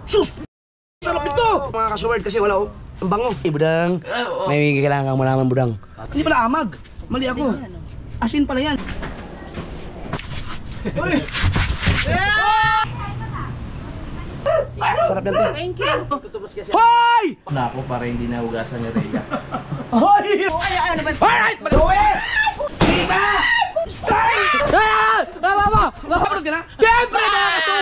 Sus! Sarap ito! Mga ka-showard kasi wala oh. Ang bango. Budang, may kailangan mo naman budang. Hindi pala amag. Mali ako. Asin pala yan. Uy! Sarap yan to. Thank you. Hoy! Nako para hindi nahugasan ni Rhea. Hoy! Alright! Mag-uwi! Diba? Makapunod ka na? Siyempre mga ka-showard!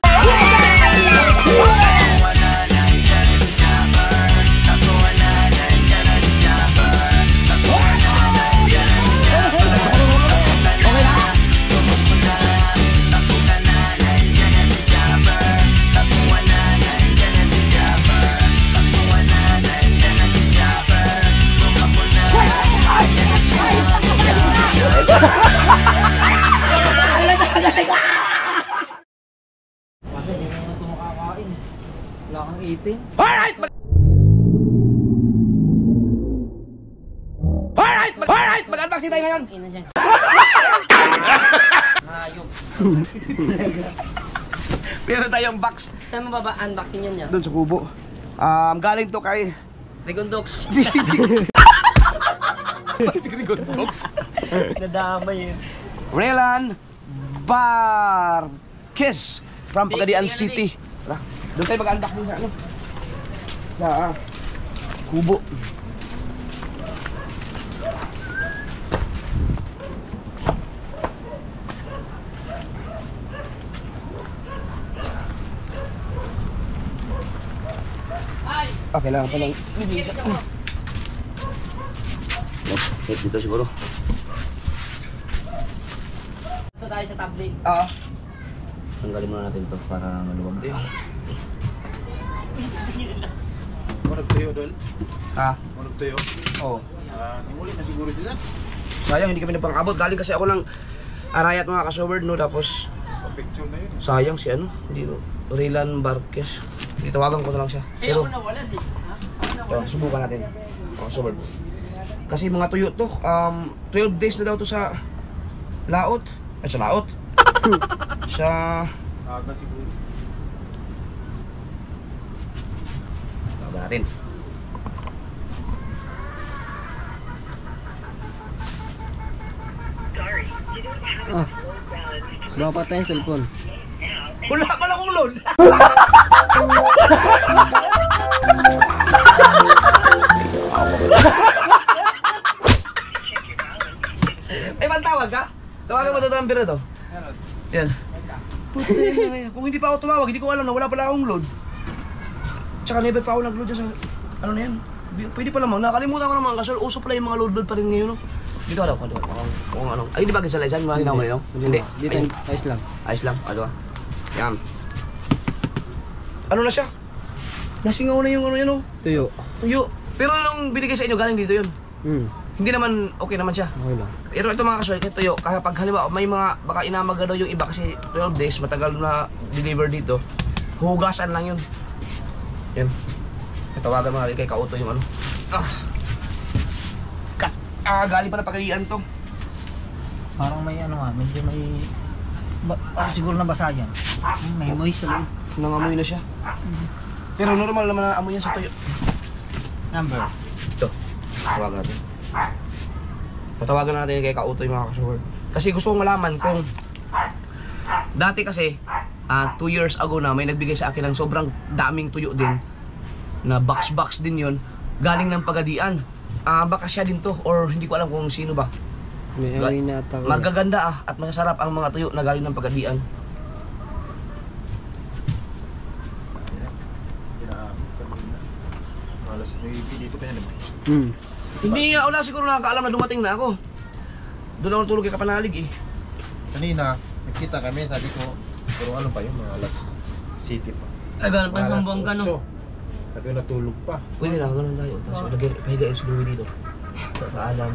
Wala kang ipin. Alright! Alright! Mag-unboxing tayo ngayon! Hayop. Meron tayong box Saan mo ba unboxing yan niya? doon sa kubo. Galing to kay Rigondox. Nadamay yun. Relan Barquez from Pagadian City. Tara, doon tayo mag-unboxing sa ano? Sa kubo. Okay lang pa lang. Wait, dito siguro. Ito tayo sa tablet. Oo. Tanggalin muna natin to para maluwag tayo. Marag tayo doon? Ha? Marag tayo? Oo. Nangulit na siguro sila. Sayang, hindi kami napang-abot. Galing kasi ako ng Arayat mga ka-showard, no? Tapos, Pa-picture na yun. sayang si ano? Hindi, no? Relan Barquez. Itawagan ko na lang siya. Pero, nawalan eh. subukan natin. Showard. Kasi mga tuyo to, 12 days na daw to sa laot. Ay, sa laot. Sa... Aga siguro. Tawagan natin. Dapat tayong cellphone. Wala ka lang kong load. Ay, tawag ka? Tawagan mo ito ng number na to. Yan. Puta na. Kung hindi pa ako tumawag, hindi ko alam na wala pala akong load. Tsaka never pa ako nag-load dyan sa... Ano na yan? Pwede pa naman. Nakalimutan ko naman kasi uso pala yung mga load pa rin ngayon. No? Dito ka daw. Kung ano. Ay, di ba gisalisan? Mga ginawa mo Hindi. Dito, ayos lang. Ayos lang. Ano ba? Yan. Ano na siya? Nasingaw na yung ano yan, oh. Tuyo. Tuyo. Pero nung binigay sa inyo, galing dito yun. Hindi naman, okay naman siya. Okay lang. Pero ito mga kasulit, tuyo. Kaya pag halimbawa, may mga, baka inamaga daw yung iba kasi 12 days, matagal na deliver dito. Hugasan lang yun. Yan. Tawagan mo natin kay Kauto yung ano. Galing pa na Pagadian to. Parang may ano nga, medyo may... siguro nabasa yan. May moist sa loob. Nangamoy na siya. Pero normal naman na amoy yan sa tuyo. Number. Ito. Tawagan natin. Patawagan natin kay Kauto yung mga kasuward. Kasi gusto kong malaman kung dati kasi 2 years ago na may nagbigay sa akin ng sobrang daming tuyo din na box din yun galing ng Pagadian. Baka siya din to or hindi ko alam kung sino ba. May amoy na tawag. Magaganda at masasarap ang mga tuyo na galing ng Pagadian. Alas na dito pa yan naman. Hindi nga, wala siguro nakakaalam na dumating na ako. Doon ako tulog kay Kapanalig eh. Kanina, nagkita kami, sabi ko, pero ano pa yun, mga alas city pa. Ay, ganun pa sa buong gano. Sabi ko, natulog pa. Pwede na, ganun tayo. Tapos pahiga yung suluwi dito. Paalam.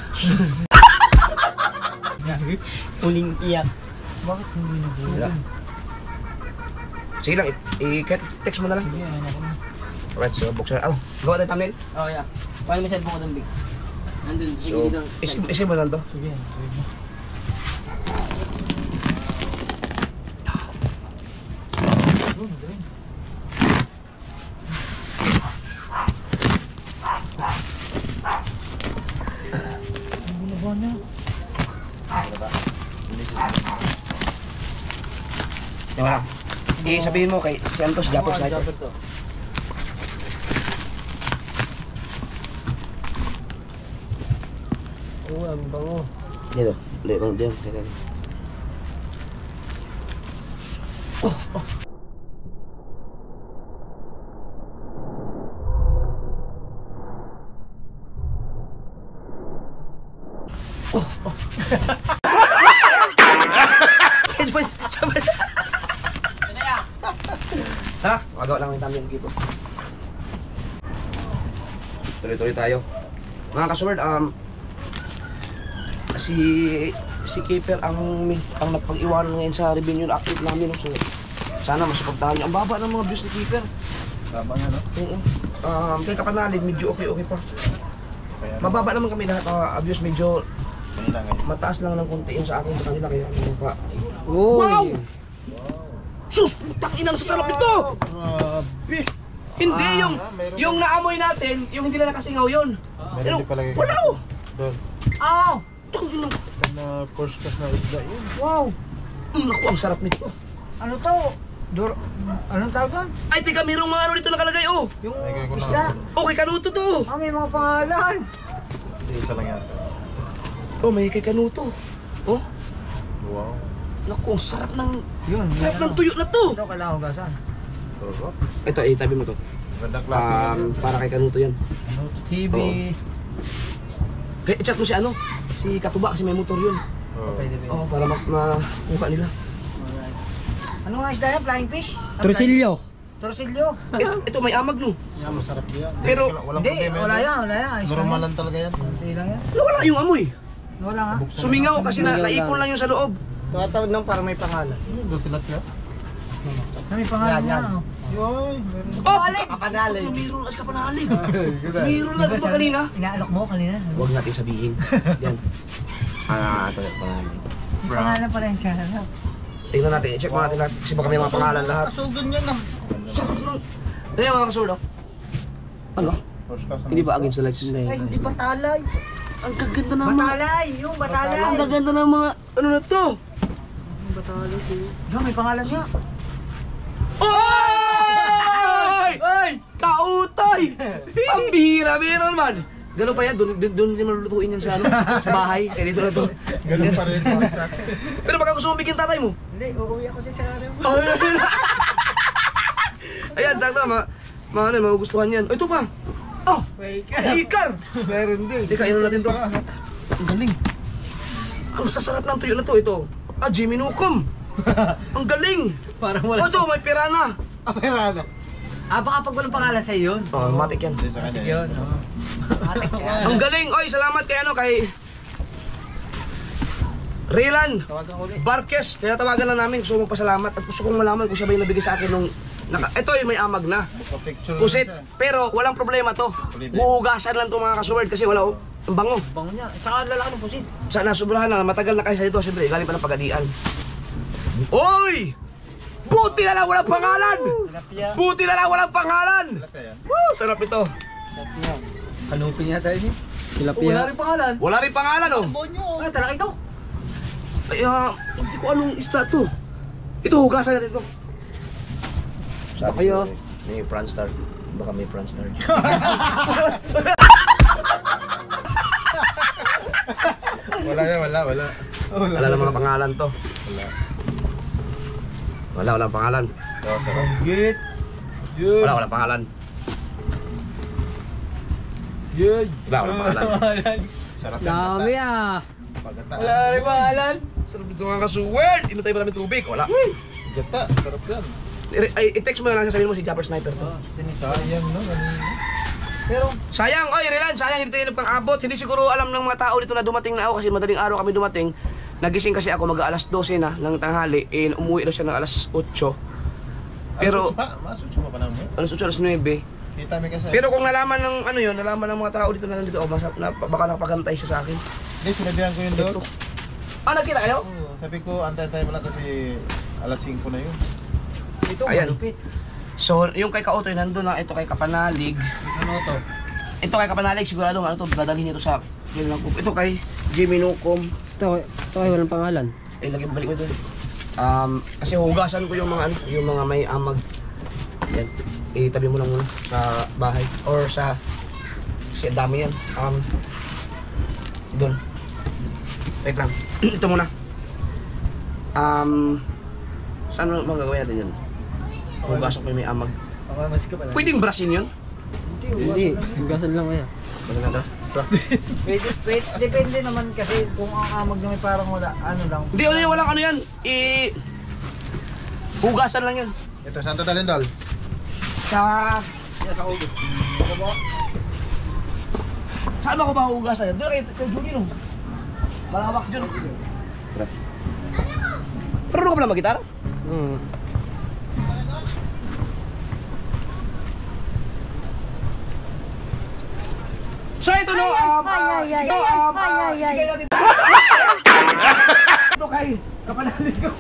Uling iyak. Bakit hindi Wala. Sige lang, i-text mo na lang. Alright, so buksan. Gawa tayo thumbnail? Oh, yeah. Paano may cellphone ko doon, Big? Nandun, sige So, dito. isip mo lang to. Sige. lang. Sabihin mo kay Santos, Japos Sniper. to. Oo, ang bango. Dito, ulit ko diyan. Teka. Tara, magawa lang ng tamang dito. Tuloy-tuloy tayo. Mga ka-sword, si Keeper ang napag-iwanan ngayon sa revenue active namin. So, sana masuportahan niyo. Ang baba ng mga views ni Keeper. Tama nga, no? Oo. Kay Kapanalig, medyo okay pa. Kaya, Mababa naman kami lahat. Views medyo ngayon lang, ngayon. mataas lang ng konti yung sa akin sa kanila. Kaya ano pa. Uy! Wow! Sus! Putang inang sasarap ito! Grabe! Hindi meron yung naamoy natin, yung hindi na nakasingaw yun. Pero din palagi wala oh! doon. Aw! Tang inang. Na first class na isda yun. Wow! Naku, ang sarap nito. Ano to? Anong tawag doon? Ay, teka, mayroong mga ano dito nakalagay oh. Yung Ay, kaya ko na. isda. Okay, kanuto to. May mga pangalan. Hindi, isa lang yata. Oh, may kay kanuto. Oh, Wow. naku, ang sarap ng Yun. ng tuyo na to. Ito kailangan hugasan. Sarap. Ito, tabi mo to. Gandang klase nga yun. Para kay kanuto yan. Ano? TV. Kaya chat mo si ano? Si Katuba kasi may motor yun. Oo. Pwede ba? Oh, para makuha nila. Alright. Ano nga isda yan? Flying fish? Torsilyo. Torsilyo. Ito may amag no. Yan, masarap yan. Pero- walang Hindi, problema wala yan. yan. Ayos Normal lang lang talaga yan. yan. Hindi lang yan. Nawala yung amoy. Wala nga. Sumingaw kasi naipon lang yung sa loob. Tumatawag lang para may pangalan. Doon tinat ka? May pangalan Yan, nga. yan. oh. Yoy, meron. Oh! Kapanalig. Mayroon kasi kapanalig. Good ah. Mayroon lang ba kanina? Inaalok mo kanina. Huwag natin sabihin. Yan. Ito yung pangalan. May pangalan pala yung siya. Tingnan natin, i-check mo natin lahat. Kasi baka may mga pangalan lahat. Kasugan yan ah. Sarap nun. Kaya mga kasurdo. Ano? First class na Hindi ba isda. against the lights? Ay, hindi pa talay. Ang gaganda ng mga... Batalay! Yung batalay! Ang gaganda ng mga... Ano na to? Batalay siya. Yung may pangalan nga. Oy! Oy! Kautoy! Pambihira, bihira naman. Ganun pa yan, doon din malulutuin yan sa ano, sa bahay. Eh, dito na to. Ganun pa rin. Pero baka gusto mo bigyan tatay mo. Hindi, uuwi ako sa sarili mo. Ayan, takta, magugustuhan yan. Ito pa! Oh! Ikar! Meron din. Hindi, kainan natin to. Ang galing. Ang sasarap ng tuyo na to, ito. Jimmy Nukom! Ang galing! Parang Oh, ito, may pirana. Okay na. baka pag walang pangalan sa'yo yun. Oh, matik yan. Hindi sa kanya. Yun, oo. Matik yan. Ang galing! Oy, salamat kay ano, kay... Rilan Tawagan ko ulit. Barques, tinatawagan lang namin. Gusto kong pasalamat at gusto kong malaman kung siya ba yung nabigay sa akin nung... Ito yung may amag na. Picture Pusit, pero walang problema to. Huhugasan lang to mga kasuward kasi wala, ang bango. Bango niya. At saka lalaki ng pusit. Sana sobrahan na, matagal na kayo sa ito. Siyempre, galing pa ng pagadian. Oy! Buti na lang walang pangalan! Tilapia. Buti na lang walang pangalan! Kaya. Woo! Sarap ito. Kanupin niya tayo niya. Tilapia. Wala rin pangalan. Wala rin pangalan, oh. Ay, talaga ito. Ay, hindi ko anong isda to. Ito, hugasan natin ito. Sabi Kayo. may prawn star. Baka may prawn star. Wala yan, wala. Wala lang mga pangalan to. Wala. Walang pangalan. Oo, sarap. Git. Walang pangalan. Yun. Walang pangalan. Sarap yan. Dami ah. Pagata. Wala rin pangalan. Sarap ito mga kasuwerd. Inutay pa namin tubig. Wala. Gata, sarap yan. I-text mo na lang sasabihin mo si Japper Sniper to. Sayang, no? Pero, Sayang, oy Rilan, sayang hindi tayo nagpang-abot. Hindi siguro alam ng mga tao dito na dumating na ako kasi madaling araw kami dumating. Nagising kasi ako mag-alas 12 na ng tanghali. Umuwi na siya ng alas 8. Pero, Masucho pa naman. alas 8, alas 9. Kita mo kasi. Pero kung nalaman ng ano yun, nalaman ng mga tao dito na nandito, baka nakapagantay siya sa akin. Hindi, sinabihan ko yun doon. Nakita kayo? Oo, sabi ko, antay-antay mo lang kasi alas 5 na yun. ito Ayan. malupit. So, yung kay Kautoy, nandun na ito kay Kapanalig. Ano to? Ito kay Kapanalig, sigurado ano to, dadalhin nito sa ito kay Jimmy Nukom. Ito ay walang pangalan. Lagi balik mo ito. Kasi hugasan ko yung mga ano, yung mga may amag. Yan. Itabi mo lang muna sa bahay or sa dami yan. Doon. Wait lang. Ito muna. Saan mo magagawin natin yun? Hugasan ko yung may amag. Okay, masika pala. Pwedeng brasin yun? Hindi, hugasan lang kaya. Basta na to? Pwede, depende naman kasi kung ang amag na may parang wala, ano lang. Hindi, walang ano yan. Hugasan lang yun. Ito, saan to dalhin, Dol? Sa ulo. Saan ba ko ba hugasan yan? Doon kay Julie no? Malawak dyan. Pero ka pala mag-gitara? So ito no, ito kay kapanalig ko.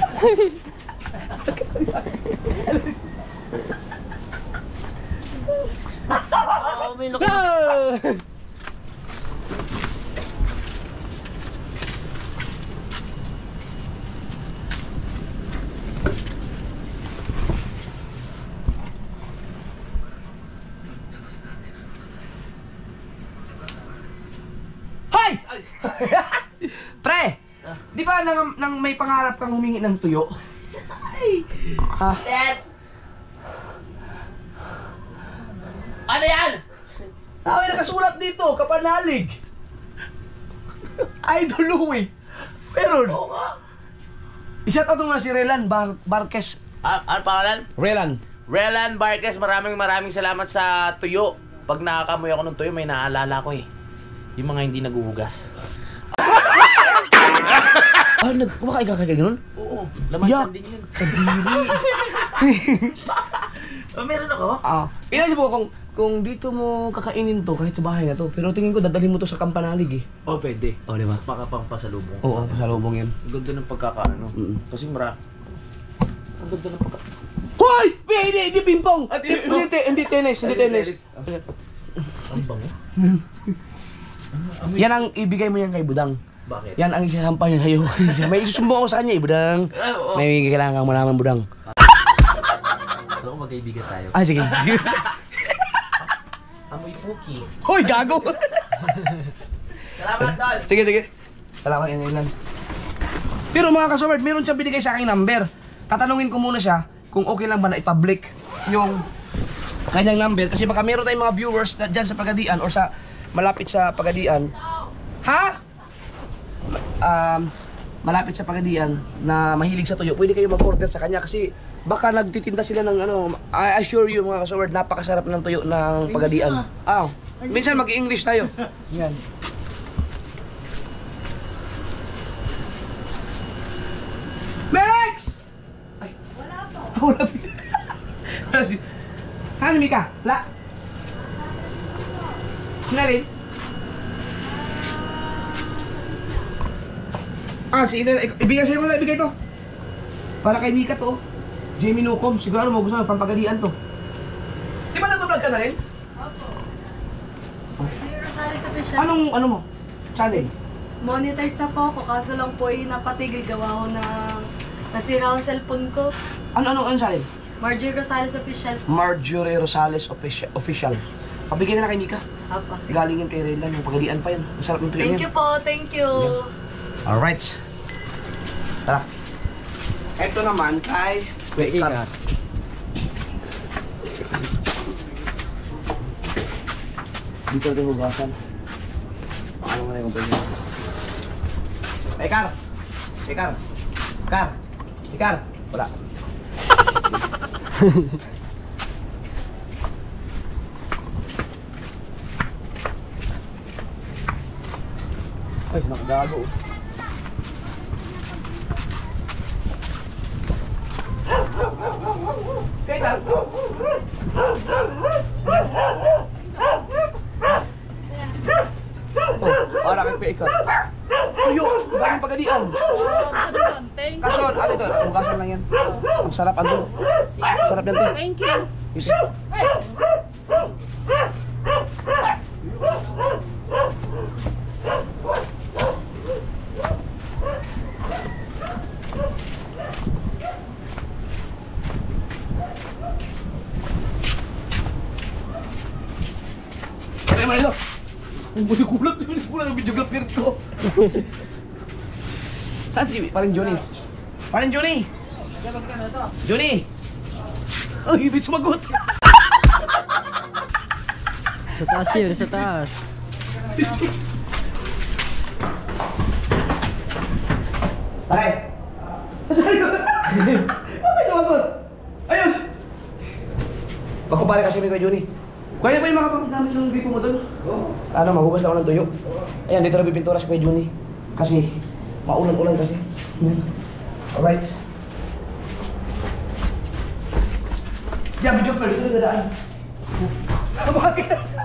Hoy! Pre! Di ba nang may pangarap kang humingi ng tuyo? Ha? Ano yan? May nakasulat dito, kapanalig. Idol Louie. Meron. Oo nga. I-shout out mo na si Relan Barques. Ano pangalan? Relan. Relan Barques, maraming salamat sa tuyo. Pag nakakamoy ako ng tuyo, may naalala ko eh. Yung mga hindi naguhugas. Kumakain ka kaya ganun? Oo, laman Yak! din yun. Kadiri. Meron ako? Inaisip ko kung dito mo kakainin to kahit sa bahay na to. Pero tingin ko dadalhin mo to sa Kampanalig eh. Oh, pwede. Oh, di ba? Baka pang pasalubong. Oo, pasalubong yan. Ang ganda ng pagkakaano. Kasi Ang ganda ng pagkakaano. Hoy! Hindi ping-pong! Hindi tennis. Ang bango. Yan ang ibigay mo yan kay Budang. Bakit? Yan ang isasampa niya sa'yo. May isusumbong ako sa kanya eh, Budang. Oo. May kailangan kang malaman, Budang. Alam ko magkaibigan tayo. Sige. Amoy puki. Hoy, gago! Salamat, Dol! Sige. Salamat, yan. Pero mga kasubert, meron siyang binigay sa aking number. Tatanungin ko muna siya kung okay lang ba na i-public yung kanyang number. Kasi baka meron tayong mga viewers na dyan sa Pagadian or sa malapit sa Pagadian. Ha? Malapit sa Pagadian na mahilig sa tuyo. Pwede kayo mag-order sa kanya kasi baka nagtitinda sila ng ano. I assure you mga kasubert, napakasarap ng tuyo ng Pagadian. Minsan mag-English tayo. Yan. Max! Ay, wala pa. Wala pa. Ano, Mika? La? Na rin? Sige, ibigay sa'yo ko na, ibigay to. Para kay Mika to. Jamie Nucom, siguro mo gusto na, pampagadian to. Di ba nag-vlog ka na rin? Opo. Rosales Official. Ano mo? Channel? Monetize na po ako, kaso lang po ay napatigil gawa ko ng nasira ang cellphone ko. Ano channel? Marjorie Rosales Official. Marjorie Rosales Official. Pabigyan na kay Mika. Apa, sige. Galingin kay Raylan, yung pagadian pa yan. Masarap ng tuyo Thank yan. you po, thank you. Alright. Tara. Ito naman kay Kuya. Dito ito hugasan. Paano mo na yung pwede? Ikar! Wala. Ay, nakagago. Kailan? Para kay Kuya Ikar. Tuyo, daming pagadian. Kaso, ano ito? Hugasan lang yan. Ang sarap, ano? Sarap yan, te. Thank you. Pare mo ito. Ang bulig-gulat ang video grapher ko. Saan si Paring Johnny? Paring Johnny! Johnny! Oh, ibig sumagot! Sa taas yun, sa taas. Pare! Saan yun? Bakit sumagot? Ayun! Bako pare kasi may kay Johnny. Kaya ba yung makapagod namin ng gripo mo doon? Oo. Ano, mahugas lang ako ng tuyo. Ayan, dito na pipintura si Kuya Johnny. Kasi, maulan-ulan kasi. Alright. Diyan, video pa, dito na dadaan. Bakit?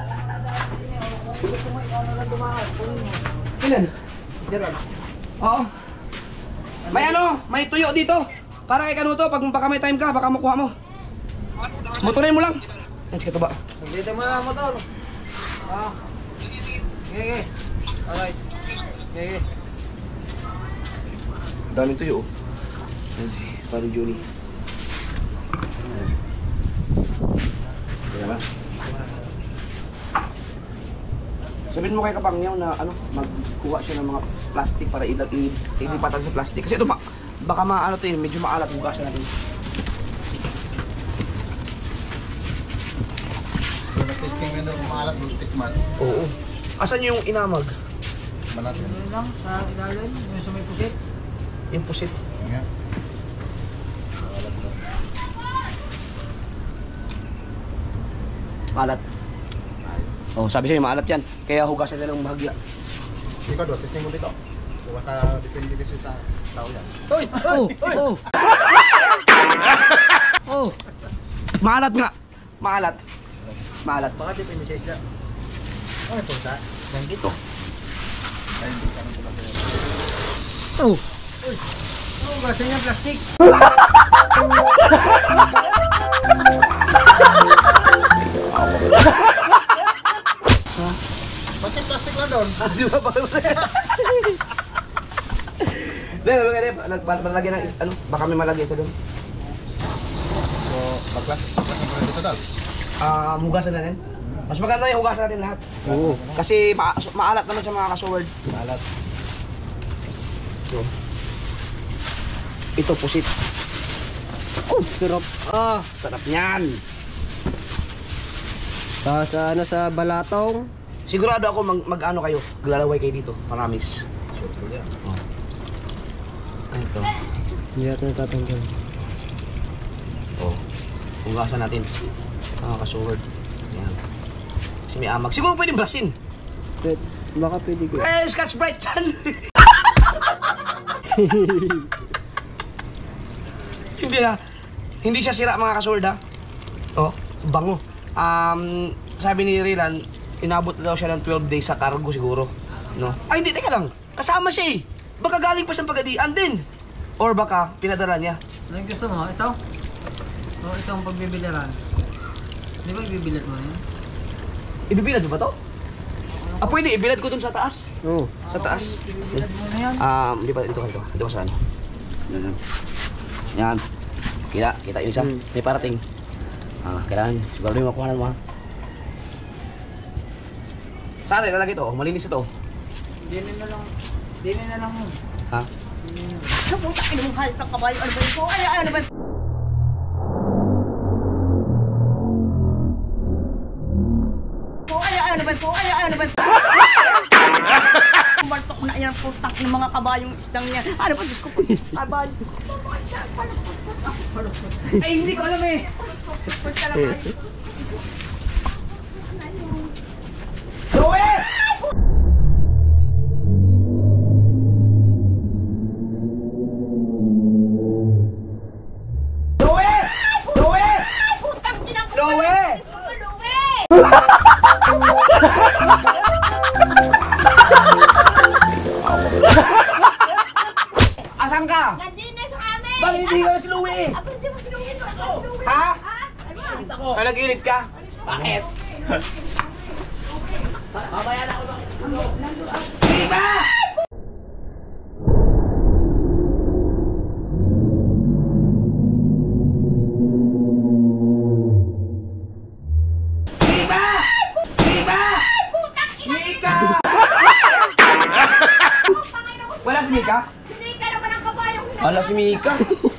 Ilan? Gerald. Oo. May ano, may tuyo dito. Para kay Kanuto, pag baka may time ka, baka makuha mo. Motorin mo lang. Yan, sige to ba? Dito mo lang ang motor. Ah. Sige. Alright. Sige. Daming tuyo. Ay, pare Johnny. Kaya ba? Sabihin mo kay Kapangyaw na ano, magkuha siya ng mga plastic para ilipatan sa plastic. Kasi ito baka maano to yun, medyo maalat hugasan natin. Testing mo yung maalat ng tikman. Oo. Asan yung inamag? Manat yun. Yun lang sa ilalim, yung sa may pusit. Yung pusit. Nga. Maalat. Oh, sabi sa'yo maalat yan. Kaya hugasan na ng bahagya. Ikaw doon, testing mo dito. So, baka depende kasi sa tao yan. Hoy! Oh! Oh! Oh! Maalat nga! Maalat. Maalat. Baka depende sa isla. Ano ito sa? Yan dito. Ay, hindi ka nang tulad yan. Oh! Oh, gasa niya plastic. Bakit plastic lang doon? Di ba ba? Malagyan ng ano, baka may malagyan sa doon. So, pag-plastic mo dito daw. Hugasan na rin. Mas maganda yung hugasan natin lahat. Oo. Kasi maalat naman sa mga kasword. Maalat. So, ito pusit. Oh! Sarap. Ah! Sarap niyan. Sa ano, sa balatong. Sigurado ako mag-ano kayo. Maglalaway kayo dito. Maramis. Sure yan. Ano ito? Hindi natin natatanggal. Oh. Hugasan natin. Mga kasword. Yan. Kasi may amag. Siguro pwedeng brasin. Baka pwede ko. Eh, Scotch Brite dyan. Hindi na. Hindi siya sira mga kasword ha. Oh, bango. Sabi ni Rilan, inabot na daw siya ng 12 days sa cargo siguro. No? Ay, hindi. Teka lang. Kasama siya eh. Baka galing pa siyang pagadian din. Or baka pinadala niya. Ano yung gusto mo? Ito? O ito ang pagbibiliran. Di ba ibibilad mo na yun? Ibibilad mo ba to? Pwede. Ibilad ko dun sa taas. Oh. Sa taas. Ibibilad mo na yan. Di ba? Dito ka dito. Dito ka saan? Yan. Yan. Kita yung isa. May parating. Kailangan. Siguro yung makuha mo ha. Saan lalagay ito? Malinis ito. Dinin na lang. Dinin na lang mo. Ha? Kapunta ka ng halit ng kabayo. Ano ba ito? Ano ba ito? Ano ba ito? Ano ba ito? Kumalpak na yan ang putak ng mga kabayong isdang yan. Ano ba? Diyos ko po. Kabayo. Ay, hindi ko alam eh. Joey! Joey! Joey! Joey! Asan ka? Nandiyan na sa amin! Bakit hindi ka si Louie? Aba, hindi mo sinuhin mo. Ha? Ano? Ay, nag-init ka? Bakit? Diba? Diba? Diba? Mika? Hindi ka naman ang kabayong Ala si Mika.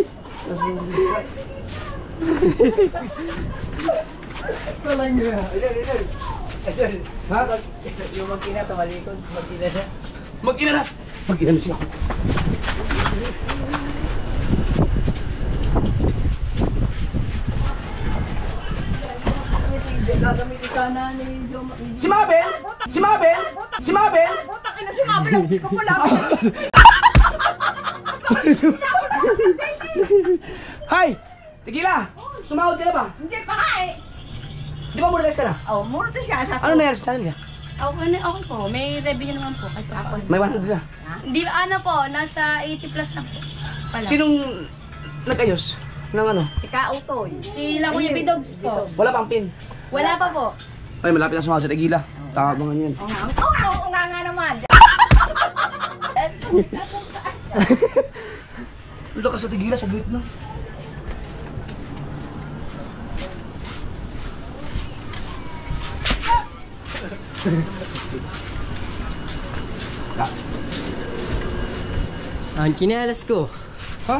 Ha? Yung magkina, tumalikod. Magkina siya. Mag-ina na! Mag-ina na siya. Gagamitin sana ni Joma. Si Mabel! Si Mabel! Si Mabel! Butak ina si Mabel. Ang gusto ko lang. Hi! Tigila! Sumahod ka na ba? Hindi pa nga eh. Di ba muralis ka na? Oh, muro to siya. Ano nangyari sa channel niya? Okay po. May revenue naman po. Kahit ako. May 100 na. Hindi, ano po, nasa 80 plus na po. Pala. Sinong nag-ayos? Ng ano? Si Kautoy. Sila Kuya Bidogs po. Wala pang pin. Wala pa po. Ay, malapit na sumahod sa Tigila. Takabangan yan. Oo nga naman. Dito ka sa Tigila, saglit na. Ang chinelas ko. Ha?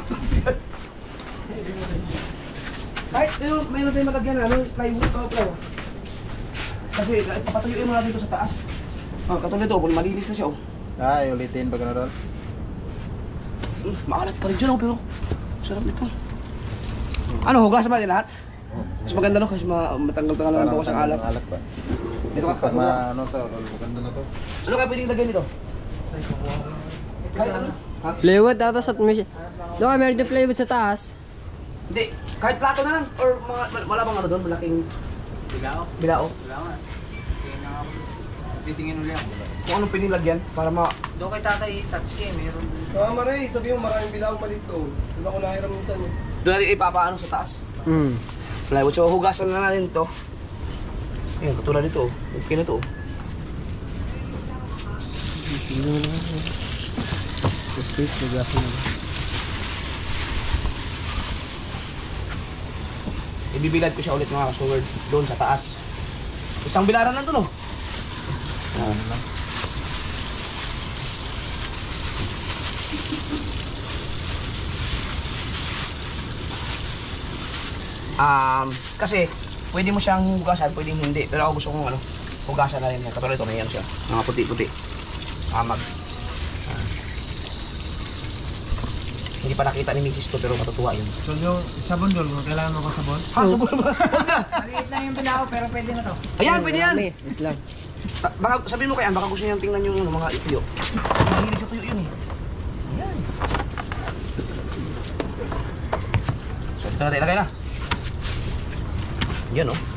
Kahit mayroon tayong matagyan na, plywood o plywood. Kasi papatuyuin mo natin ito sa taas. Oh, katulad ito, kung malinis na siya, oh. Ay, ulitin pag ano doon. Maalat pa rin dyan, oh, pero sarap nito. Ano, hugasan ba natin lahat? Mas maganda no, kasi matanggal-tanggal lang ang bawas ang alat. Alat ba? Dito Kasi ka, pag ano to, maganda na to. Ano kaya pwedeng lagyan dito? Kahit ano? Ha? Plywood ata sa doon ka meron din plywood sa taas. Hindi, kahit plato na lang, or wala bang ano doon, malaking Bilao. bilao. Bilao nga. Kaya na ako. Titingin ulit ako. Kung anong pinilagyan, para ma... Doon kay tatay, touch kay, meron. Tama Ray, sabi mo maraming bilang palit to. Diba ko nahiram minsan eh. Doon natin ipapaano sa taas. Hmm. Plywood, so hugasan na natin to. Ayan, katulad dito, okay na to. Ibibilad ko siya ulit mga kasuward doon sa taas. Isang bilaran lang doon, oh. Kasi pwede mo siyang hugasan, pwedeng hindi. Pero ako gusto kong ano, hugasan na rin. Katulad ito, may ano siya, mga puti-puti. Amag. Hindi pa nakita ni Mrs. to, pero matutuwa yun. So yung sabon doon, kailangan mo ko sabon? Ha, sabon ba? Maliit lang yung bilao, pero pwede na to. Ayan, pwede yan. Yes lang. Baka sabihin mo kay Ann, baka gusto niyang tingnan yung ano, mga ituyo. Mahilig sa tuyo yun eh. Ayan. So dito natin ilagay na. Yan oh.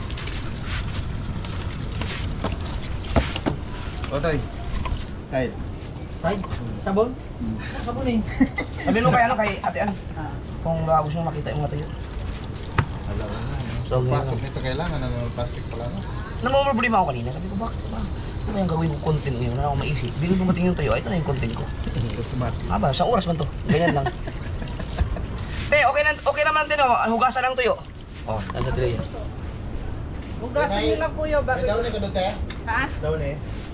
Otoy. Tay. Tay, sabon? Sabon eh. Sabihin mo kay ano, kay Ate Ann. Kung baka gusto niyang makita yung mga tuyo. Alam mo na. So, Pasok nito kailangan ng plastic pala no? namumroblema ako kanina. Sabi ko, bakit ba? Ano yung gawin kong content ngayon? Wala akong maisip. Bili dumating yung tuyo, ito na yung content ko. Aba, sa oras man to. Ganyan lang. Te, okay naman din oh. Hugasan lang tuyo. Oh, nasa delay yan. Hugasan nyo lang po yun. May daw na ka doon, te? Ha? Daw na eh.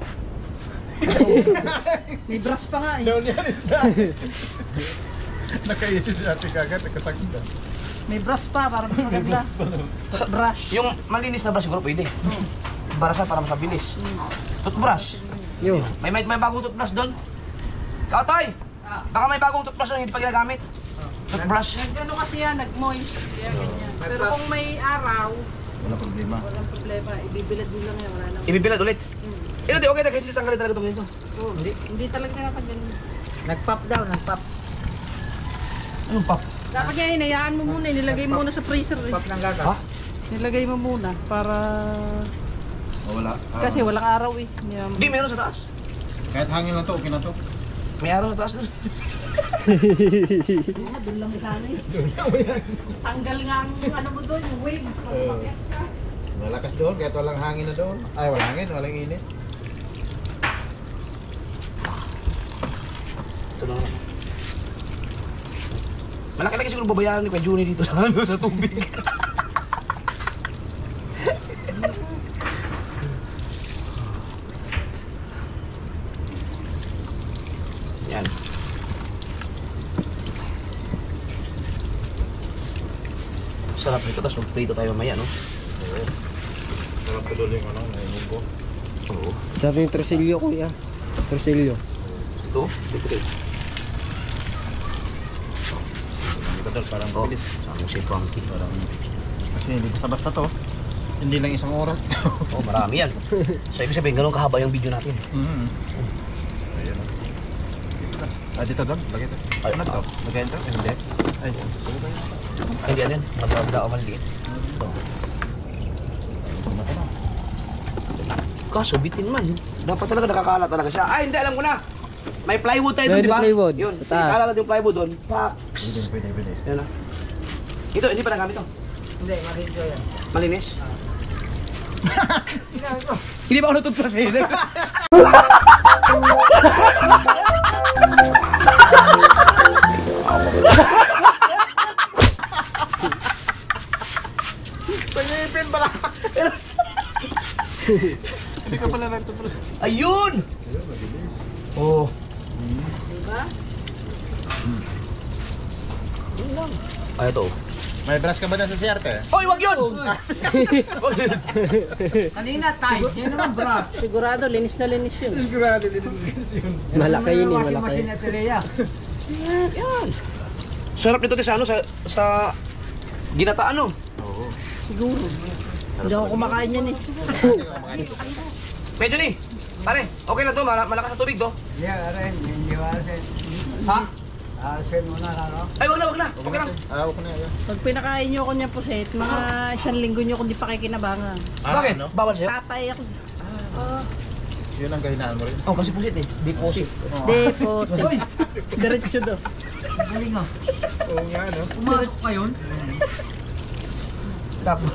May brush pa nga eh. Daw niya is na. Nakaisip natin kagad, nakasakit na. May brush pa para mas maganda. Brush. Yung malinis na brush siguro pwede. Barasan para makabilis. Toothbrush. Yo. May bagong toothbrush doon. Kautoy! Baka may bagong toothbrush doon hindi pa ginagamit. Toothbrush. Nagano kasi yan, nag-moist. Kaya ganyan. Pero kung may araw, Wala problema. walang problema. Ibibilad mo lang yan. Wala lang. Ibibilad ulit. Ito di okay na kahit hindi tanggalin talaga itong ganito. Oh, hindi talaga tinatanggalin. Nag-pop daw, nag-pop. Anong pop? Dapat niya hinayaan mo muna. Nilagay mo muna sa freezer. Pop ng gaga. Ha? Nilagay mo muna para... Wala. Kasi walang araw eh. Hindi, meron sa taas. Kahit hangin lang to, okay na to. May araw sa taas doon. Doon lang sana eh. Tanggal nga ang ano mo doon, yung wave. Malakas doon, kahit walang hangin na doon. Ay, walang hangin, walang init. Ito na lang. Malaki-laki siguro babayaran ni Kuya Juni dito sa ano, sa tubig. Yan. Sarap nito, tapos mag-prito tayo mamaya, no? Oo. Sarap tuloy yung ano, ngayon ko. Oo. Sabi yung torsilyo kuya. Torsilyo. Ito, ito. Ito tol, parang Oh, bilis. ang si Funky. Parang, kasi hindi basta-basta to. Hindi lang isang oras. Oh, marami yan. So, ibig sabihin, ganun kahaba yung video natin. Ayun. Dito doon, lagay ito. Ay, Ano to? Lagay ito? Hindi. Ay, sige tayo. Hindi yan yan. Magdao o maliit. Ito. Kaso, bitin man. Dapat talaga nakakala talaga siya. Ay, hindi, alam ko na. May plywood tayo doon, May di ba? plywood, Yun. sa Sige, taas. kala natin yung plywood doon. Pak. Pwede. Yan na. Ito, hindi pa nagamit to. Hindi, maliit ko yan. Malinis. Hindi pa ako natutras eh. Pangipin pala! Hindi ka pala nagtutros. Ayun! Oh. Ay, ito. May brush ka ba dyan sa CRT? Hoy, wag yun! Kanina, tayo. Yan naman, bro. Sigurado, linis na linis yun. Sigurado din yun. Malaki yun eh, Washing malaki. machine na Terea. Yan. Sarap nito sa ano, sa ginataan, no? Oo. Hindi ako kumakain yan eh. Medyo ni. Pare, okay lang to, malakas na tubig to. Yeah, aray. Hindi ba, Asen? Ha? Asen mo na, ano? Ay, wag na. Okay lang. Ako na yan. Pag pinakain nyo ako niya puset, mga isang linggo nyo kung di pa kikinabangan. Bakit? Ano? Bawal sa'yo? Tatay ako. Yun ang kahinaan mo rin. Oh, kasi pusit eh. Deposit. Deposit. Diretso daw. Galing ah. Oo nga, no? Umarap pa yun? Tapos.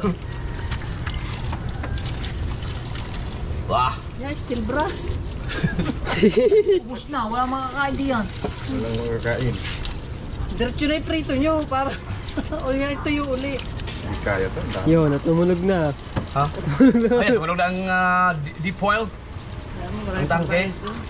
Wah. Yeah, steel brass. Ubus na, wala makakain diyan. Walang makakain. Diretso na yung prito nyo para o yan, ito yung uli. Hindi kaya to. Ang dami. Yun, natumunog na. Ha? Ayan, tumalog na ang deep oil. Ang tangke.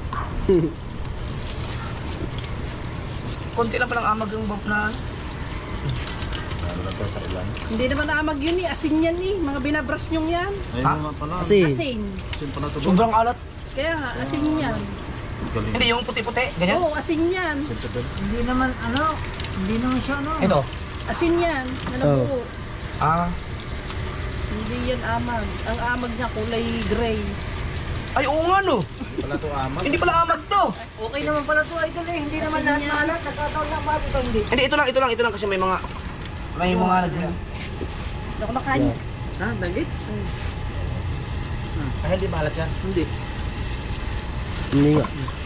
Konti lang palang amag yung bump na. Ano lang to sa ilan? Hindi naman naamag yun eh, asin yan eh. Mga binabrush nyo yan. Ayun Ha? naman pala. Kasi, Asin. Sin pa na to. Sobrang alat. Kaya nga, asin yan. Galing. Hindi, yung puti-puti. Ganyan. Oo, asin yan. Sin to doon. Hindi naman, ano, hindi naman siya, ano. Ito. Asin yan, na nabuo. Ah. Hindi yan amag. Ang amag niya kulay gray. Ay, oo nga no. Wala to amag. Hindi pala amag to. Okay naman pala to, idol eh. Hindi naman lahat maalat. Nagkataon lang ba ito, hindi. Hindi, ito lang kasi may mga nagdala. Hindi ako nakain. Ha, dagit? Ay, hindi malat yan. Hindi. hindi nga.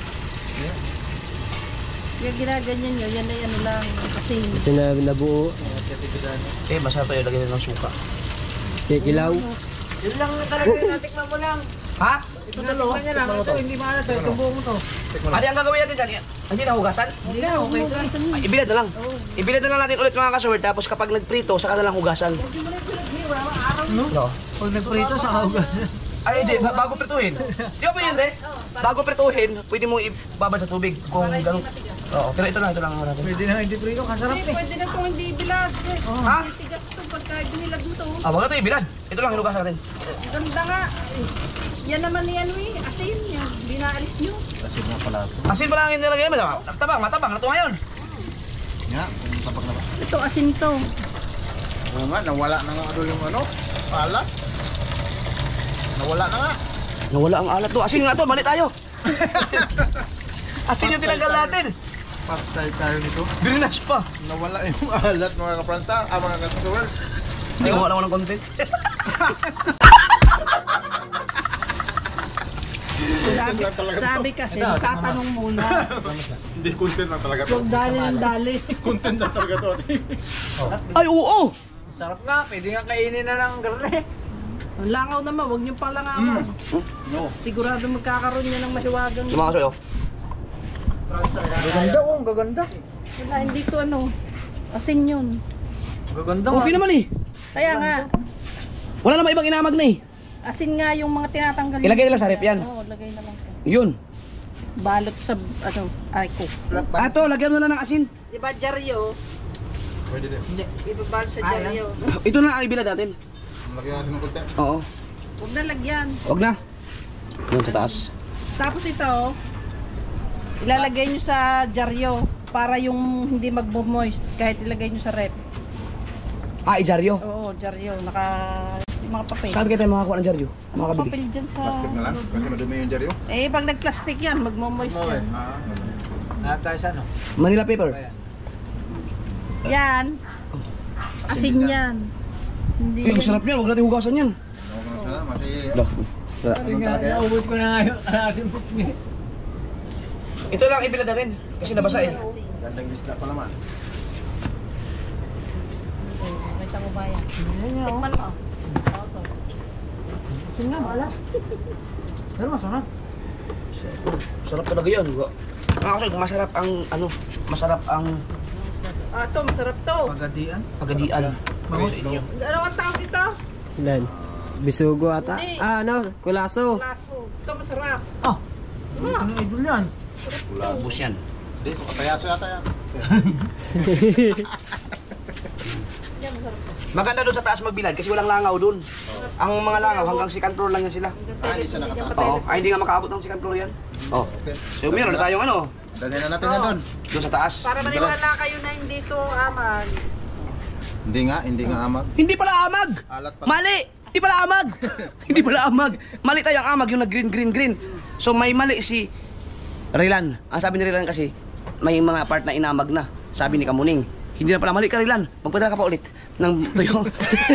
Yung ginaganyan nyo, yan ay ano lang, asin. Kasi nabuo. Eh, basta tayo lagyan ng suka. Kikilaw. Yun lang talaga yung natikman mo lang. Ha? Ito natikman niya lang. Ito, hindi maalat. Ito, buo mo to. Ano ang gagawin natin dyan? Hindi na hugasan? Hindi na, okay ka. Ay, ibilad na lang. Ibilad na lang natin ulit mga kasaward. Tapos kapag nagprito, saka na lang hugasan. No? Pag nagprito sa kaugas. Ay, hindi. Bago prituhin. Di ba po yun, Bago prituhin, pwede mo ibabad sa tubig. Kung gano'n. Oo, pero ito lang ang natin. Pwede na hindi prito. Kasarap Hindi, eh. pwede na itong hindi bilad. Ha? Tigas ito pagka binilag mo ito. Ah, wag na ito ibilad. Ito lang, hinugasan natin. Ganda nga. Yan naman ni ano eh, asin. Yan, binaalis nyo. Kasi nga pala to. Asin pa lang ang nilagay mo. Matabang. Nato ngayon. Nga, kung tapak na ba? Ito asin to. Oo nga, nawala na nga doon yung ano, alat. Nawala na nga. Nawala ang alat to. Asin nga to, balik tayo. Asin yung tinanggal natin. Patay tayo nito. Drinash pa. Nawala yung alat mga kapranta, mga katuwal. Hindi ko wala ng content. Sabi kasi, tatanong muna. Hindi content na talaga to. Huwag dali ng dali. Content na talaga to. Ay, oo. Sarap nga. Pwede nga kainin na ng garne. Ang langaw naman, huwag nyo pang langawan. No. Sigurado magkakaroon niya ng mahiwagang. Yung mga kasoy, oh. Gaganda oh, gaganda. Wala, hindi to ano. Asin yun. Gaganda Okay naman eh. Kaya nga, Wala namang ibang inamag na eh. asin nga yung mga tinatanggal. Ilagay nila sa rep yan. Oo, lagay na lang. Yun. Balot sa, ano, ay ko. Ato, lagyan mo na ng asin. Di ba, Jaryo? Pwede din. Ibabal sa Jaryo. Ito na ang ibilad natin. Lagyan natin ng konti. Oo. Huwag na lagyan. Huwag na. Yun sa taas. Tapos ito, ilalagay nyo sa Jaryo para yung hindi mag-moist kahit ilagay nyo sa rep. Ah, ijaryo. Oo, Jaryo. Yung mga papel. Saan kayo tayo makakuha ng jaryo? Makakabili. Papel dyan sa... Basket na lang. Kasi madumi yung jaryo. Eh, pag nag-plastic yan, mag-moist yan. Hanap tayo sa ano? Manila paper. Yan. Asin yan. Hindi. Ang sarap niyan, huwag natin hugasan yan. Loh. Wala. Naubos ko na nga yung aking putmi. Ito lang ibilad natin. Kasi nabasa eh. Gandang isda pa naman. May tango ba yan? Tikman mo. Sino nga, wala. Pero masarap. Sarap talaga yan. Kasi masarap ang ano, masarap ang Ah, to, masarap to. Pagadian. pagadian. Para sa inyo. Ano ang tawag dito? Ilan? Bisugo ata? Hindi. Ah, ano? Kulaso. Laso. Ito masarap. Ah! Ano idol yan? Ubus yan. Hindi, so katayaso yata yan. Yan, masarap to. Maganda doon sa taas magbilad kasi walang langaw doon. Ang mga langaw hanggang second floor lang yan sila. Hindi siya nakataas. Oo, ay hindi nga makaabot ng second floor yan. Oh. Okay. So meron na tayong ano, Dali na natin yan doon. doon sa taas. Para maniwala kayo na hindi to amag. Hindi nga amag. Hindi pala amag! Alat pa. Mali! Hindi pala amag! Hindi pala amag. Mali tayong amag, yung nag-green. So may mali si Rilan. Ang sabi ni Rilan kasi, may mga part na inamag na. Sabi ni Kamuning, hindi na pala mali ka Rilan. Magpadala ka pa ulit ng tuyo.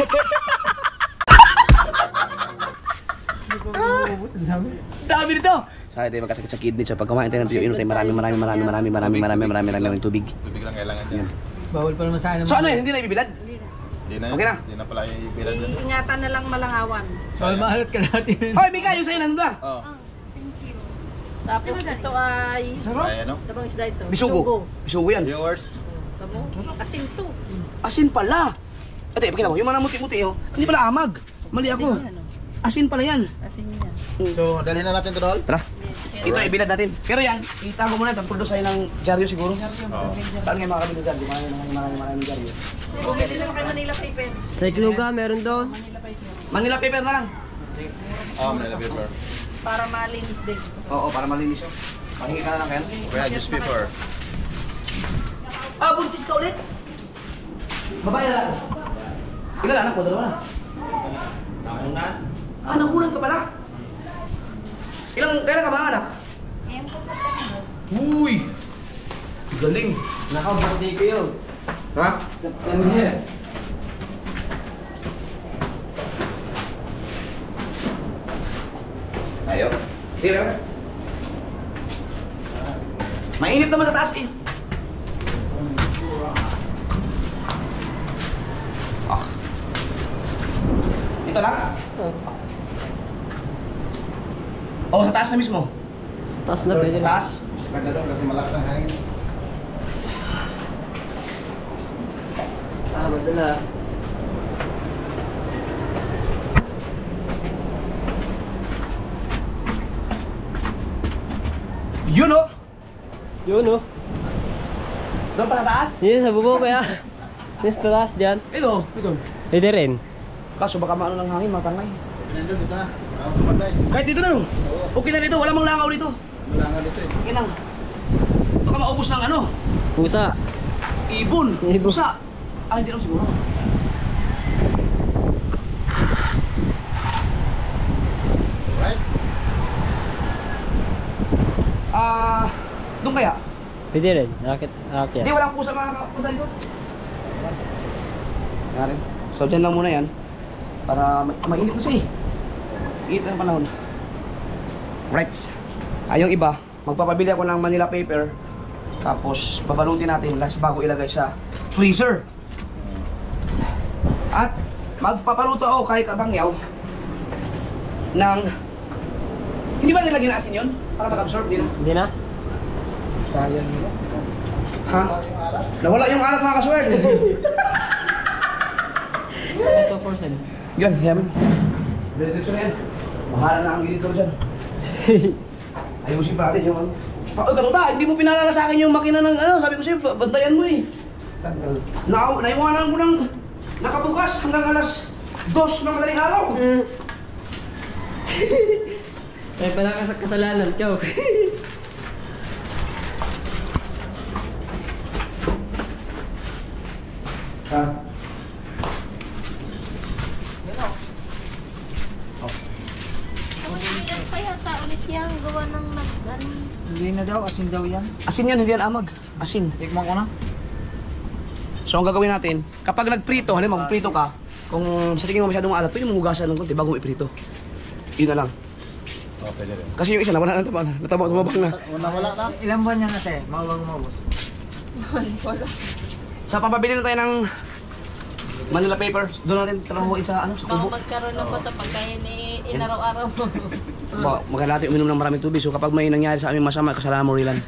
Dami nito! Sabi tayo magkasakit sa kidney. So pag kumain tayo ng tuyo, inom tayo maraming tubig. Tubig lang kailangan dyan. Bawal pa naman sa akin. So ano yun? Hindi na ibibilad? Hindi na Okay na. Hindi na pala yung ibilad doon. Iingatan na lang malangawan. Bawal maalat ka natin. Hoy, Mika, yung sa'yo nandun ba? Oo. Tapos ito ay... Ay ano? Sabang isda ito. Bisugo. Bisugo yan. Viewers. Tamo. Asin to. Asin pala. Ate, pakita mo, yung mga muti-muti oh. Hindi pala amag. Mali ako. Asin pala yan. Asin yan. So, dali na natin ito doon. Tara. Ito, ibilad natin. Pero yan, itago mo na. Tapos sa'yo ng dyaryo siguro. Saan ngayon makakabili ng dyaryo? Maraming dyaryo. Bumili na lang kay Manila paper. Sa Ikluga, meron doon. Manila paper na lang. Manila paper. Para malinis din. Oo, para malinis yun. Mahingi ka na lang kayo. Kaya newspaper. Ah, buntis ka ulit. Babae na lang. Ilan anak mo? Dalawa na. Nakunan? Ah, nakunan ka pala. Kailan ka ba anak? Uy! Galing. Naka-birthday ko yun. Ha? September. Tayo. Tira. Mainit naman sa taas eh. Ah. Ito lang? Oh, sa taas na mismo. Taas na pwede na. Taas? Ganda doon kasi malakas ang hangin. Ah, madalas. Yun oh! Yun oh. Doon pa sa taas? Yun, sa bubo kaya. Yung sa taas dyan. Ito, ito. Pwede rin. Kaso baka maano ng hangin, matangay. Nandun dito na. Ako sa panday. Kahit dito na no? Okay na dito, wala mang langaw dito. Wala nga dito eh. Okay lang. Baka maubos ng ano? Pusa. Ibon. Ibon. Pusa. Ah, hindi lang siguro. Right? Ah, doon kaya? Pwede rin. Rakit. Hindi, walang pusa makakapunta dito. Yan. So, dyan lang muna yan. Para mainit kasi. Init ang panahon. Right. Yung iba, magpapabili ako ng Manila paper. Tapos, babalutin natin last bago ilagay sa freezer. At, magpapaluto ako kay Kabangyaw ng... Hindi ba nilagyan na asin yun? Para mag-absorb, di na? Hindi na? Sayang nila. Ha? Nawala yung alat mga kaswerd. 2%. Yan, yan. Diretso na yan. Bahala na ang editor dyan. Ayusin pa natin yung ano. Ay, katuta, hindi mo pinalala sa akin yung makina ng ano. Sabi ko sa'yo, bantayan mo eh. Naiwanan ko ng nakabukas hanggang alas 2 ng madaling araw. Ay pala kasalanan ka. Ha? Ilan pa yata ulit yung gawa ng Hindi na daw, asin daw yan. Asin yan, hindi yan amag. Asin. Tikman ko na. So ang gagawin natin, kapag nagprito, halimbawa magprito ka, kung sa tingin mo masyadong maalat, pwede mo hugasan ng konti bago mo iprito. Yun na lang. Oh, pwede rin. Kasi yung isa nawala na tabang na. Tumabang na. Nawala na. Ilang buwan yan ate? Mawag mawos. So papabili na tayo ng Manila paper. Doon natin trabahuin sa ano, sa Baka kubo. magkaroon ng bato pagka yun inaraw-araw mo. Maganda natin uminom ng maraming tubig. So kapag may nangyari sa aming masama, kasalanan mo Rilan.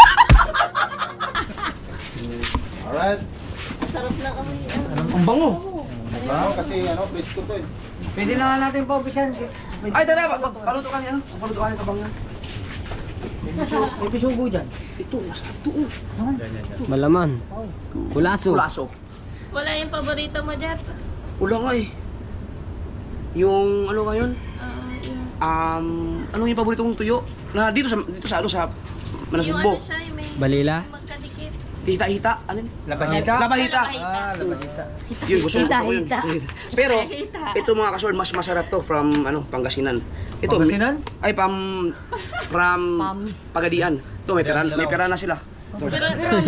Alright. Sarap na kami. Ang bango. Wow, kasi ano, presko to eh. Pwede na natin paupisan. Ay, dada, paluto ka niya. Paluto ka niya kabang yan. May pisugo dyan. Ito, masarap to. Malaman. Kulaso. Kulaso. Wala yung paborito mo, Jeff? Wala nga eh. Yung ano ngayon? Yung Ano yung paborito mong tuyo? Na dito sa ano sa Manasugbo. ano siya, yung may Balila. magkadikit. Hita-hita, ano yun? Labahita? Labahita. Ah, labahita. Yun, gusto ko yun. Pero, Hita. ito mga kasol, mas masarap to from ano, Pangasinan. Ito, Pangasinan? Ay, from Pagadian. Ito, may pera na sila. Pero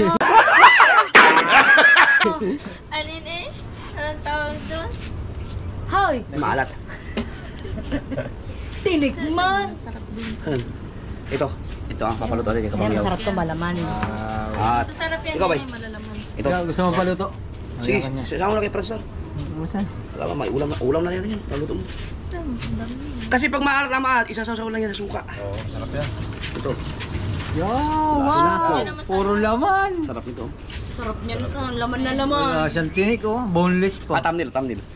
ano yun eh? Anong tawag doon? Hoy! Maalat. Tinikman! Ito ang papaluto natin kay Kabangyaw. to malaman. At, Masasarap yan ikaw ba? yun eh, malalaman. Ito. Gusto mo paluto? Sige, sasama mo na kay Fransar. Saan? Wala ba, may ulam na yan. Paluto mo. Kasi pag maalat na maalat, isasaw lang yan sa suka. Oo, sarap yan. Ito, Kulaso. Puro laman. sarap nito. Sarap niyan ito, laman na laman. Wala siyang tinik oh. Boneless pa. Thumbnail.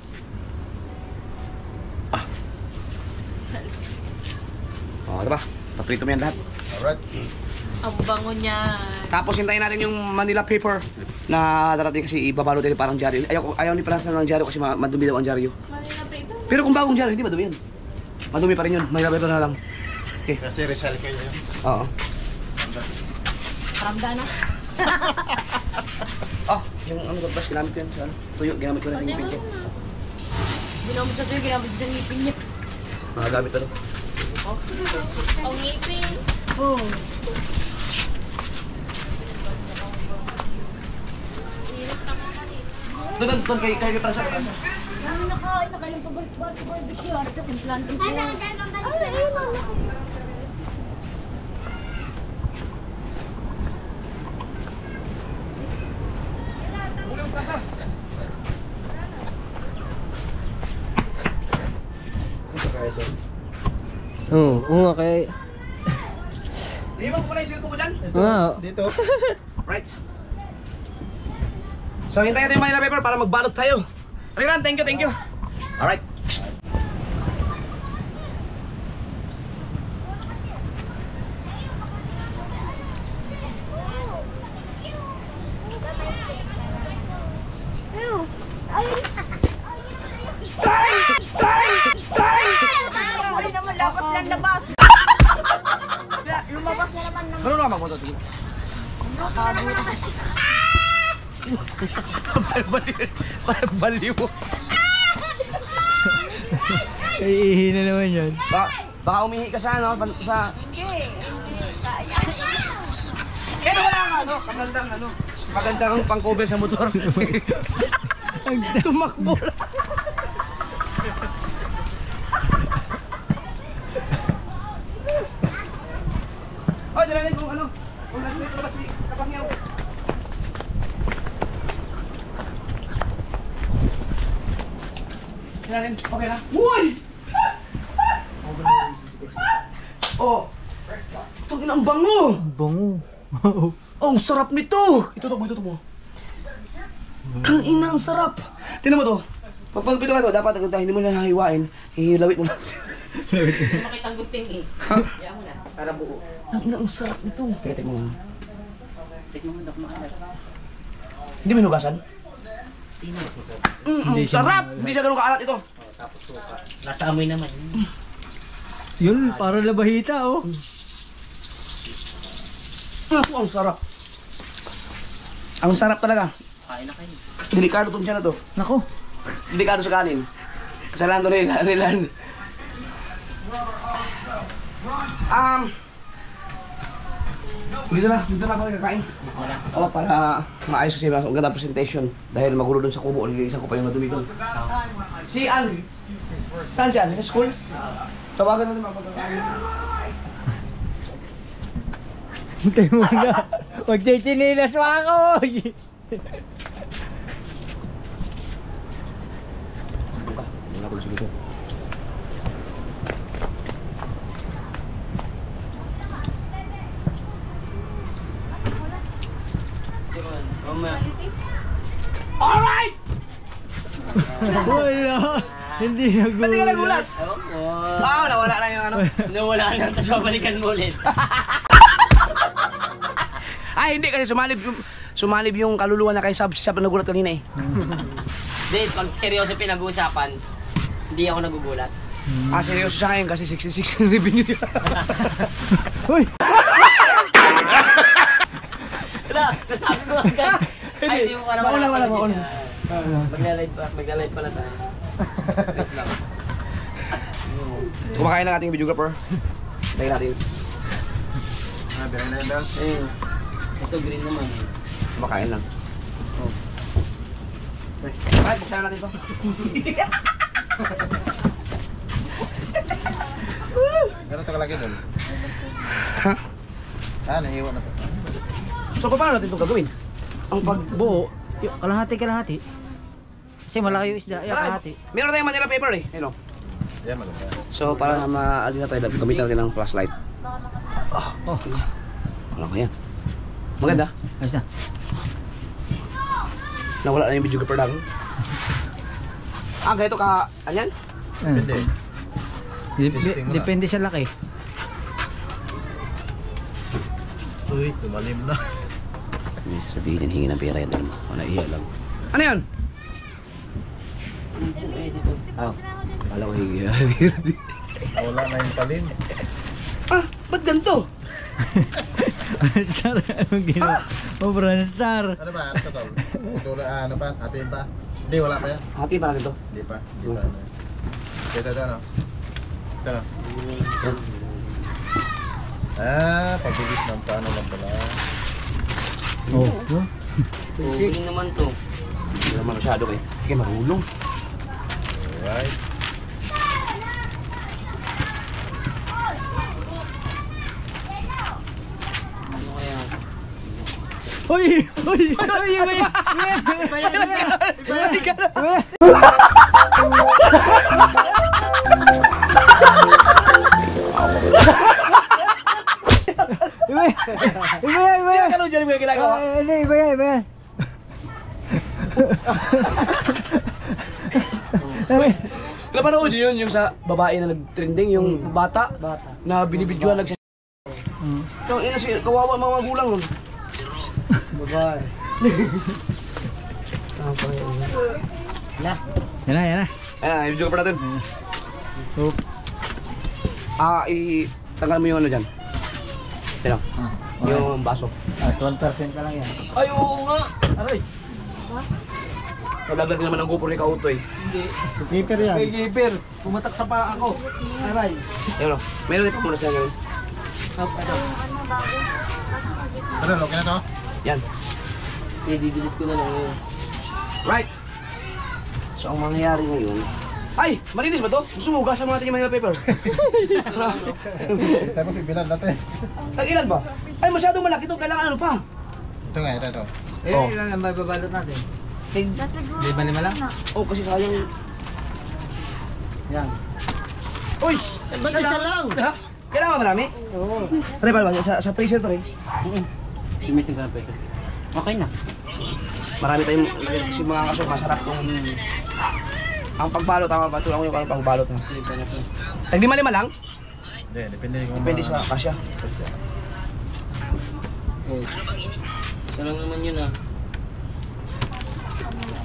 Oh, ito ba? Paprito mo yan lahat. Alright. Ang bango niya. Tapos hintayin natin yung Manila paper na darating kasi ibabalo din parang dyaryo. Ayaw ni Francis ng dyaryo kasi madumi daw ang dyaryo. Manila paper. Pero kung bagong dyaryo, hindi madumi yan. Madumi pa rin yun. Manila paper na lang. Okay. Kasi recycle yun. Oo. Ramda na. Yung ano ko, bas, ginamit ko yan. Sa ano? Tuyo, ginamit ko na yung ngipin ko. Ginamit sa suyo, ginamit sa ngipin niya. Magagamit ano. Ang ngipin. Oh. Hirap ka mga kanina. Doon kay Francis. Ano nakain na kailang paborito-barbecue? Ano ito? Implant ko. Ay, ayun na. Oo nga kay... Iwan ko pala yung cellphone ko dyan. Dito. Right. So, hintayin natin yung Manila paper para magbalot tayo. Rilan, thank you. Alright. Ay naman, labas lang labas. Lumabas na naman ng... Ano na magpunta dito? Parang baliw. Iihi na naman yan. Baka umihi ka sa ano, sa... Hindi. Kaya wala nga ano, magandang pang-cover sa motor. Tumakbo lang. Oh, dalanin kung ano, kung nandito ba si Kabangyaw. Dalanin, okay na? Uy! Oh! Ito din ang bango! Bango. Oh, ang sarap nito! Itutok mo. Ang ina, ang sarap! Tingnan mo to. Pag pagpito ka to, dapat hindi mo na hahiwain. Hihilawit mo na. Makitang gunting eh. Kaya mo na. Para buo. Ang ina, ang sarap nito. Tingnan mo. Hindi minugasan? Sarap! Hindi siya ganun kaalat ito. Tapos suka. Nasa amoy naman. Yun, parang labahita oh. Ang sarap. Ang sarap talaga. Kain na kayo. Delikado itong siya na to. Nako. Delikado sa kanin. Kasalanan to Rilan. Dito na ako kakain. Oo, para maayos kasi ang ganda presentation. Dahil magulo dun sa kubo, lilisan ko pa yung madumi dun. Si Ann. Saan si Ann? Sa school? Tawagan natin mga pagkakain. Hintay mo na. Magchichinilas mo ako. Wala ko dito. Alright! Wala. Hindi nagulat. Ba't di ka nagulat? Nawala na yung ano. Nawala na, tapos babalikan mo ulit. Ay, hindi kasi sumalib yung kaluluwa na kay Sab na nagulat kanina eh. Hindi, pag seryoso pinag-uusapan, hindi ako nagugulat. Seryoso siya ngayon kasi 66 yung revenue niya. Uy! Nasabi ko agad. Ay, hindi mo para Mauna. Magla-live pala tayo. Wait lang. Kumakain ng ating videographer. Tayo natin. Ito green naman. Kumakain lang. Ay, buksan natin ito. Gano'n tagalagi doon? Nahiwa na to. So, paano natin itong gagawin? Ang pagbuo. Kalahati. Kasi malaki yung isda. Kalahati. Meron tayong Manila paper eh. Ayun o. Yan, maganda. So, para maalin na tayo, gamitin natin ng flashlight. Wala ko yan. Maganda. Ayos na. Nawala na yung videographer namin. Ganito ka, anyan? Depende. Testing mo na. Depende sa laki. Uy, tumalim na. Hindi sabihin hingi ng pera yan. Wala iya lang. Ano yan? Kala ko hingi. Wala na yung talim. Ba't ganito? Star, anong ginawa? Bran Star. Ano ba? Ano to? Ano ba? Atin pa? Hindi, wala pa yan. Hati pa natin to. Hindi pa. Ito, ano? Ito na. Pagbilis ng paano lang pala. Green naman to. Hindi naman masyado eh. Sige, marulong. Alright. Ano kaya? Uy! Iba yan! Ano dyan yung ginagawa? Hindi, iba yan. Napanood yun yung sa babae na nag-trending, yung bata na binibidyoan nagsya. Yung kawawa mga magulang nun. Bye-bye. Yan na. Ayan, i-video pa natin. Tanggal mo yung ano dyan. Yan yung baso. 12% pa lang yan. Ay, oo nga! Aray! Nalaglag naman ang GoPro ni Kauto eh. Paper yan. May giper! Pumatak sa paa ako. Aray! Ayun o, meron ito muna siya ganun. Ano, okay na to? Yan. I-delete ko na lang yun. Right! So ang mangyayari ngayon... Ay! Malinis ba to? Gusto mo hugasan mo natin yung Manila paper? Tapos ibilan natin. Tag-ilan ba? Ay, masyadong malaki to. Kailangan ano pa? Ito nga, ito. Ilan lang ba babalot natin? Di ba lima lang? Oh, kasi sayang... Yan. Uy! Ba't isa lang? Ha? Kailangan ba marami? Oo. Try ba? Sa freezer to rin. Okay na. Marami tayong kasi mga kaso masarap tong... Ang pagbalot, tama ba? Tulang ko yung pagbalot ha. Tag 5 lang? Hindi, depende kung Depende sa kasya. Ito lang naman yun ah.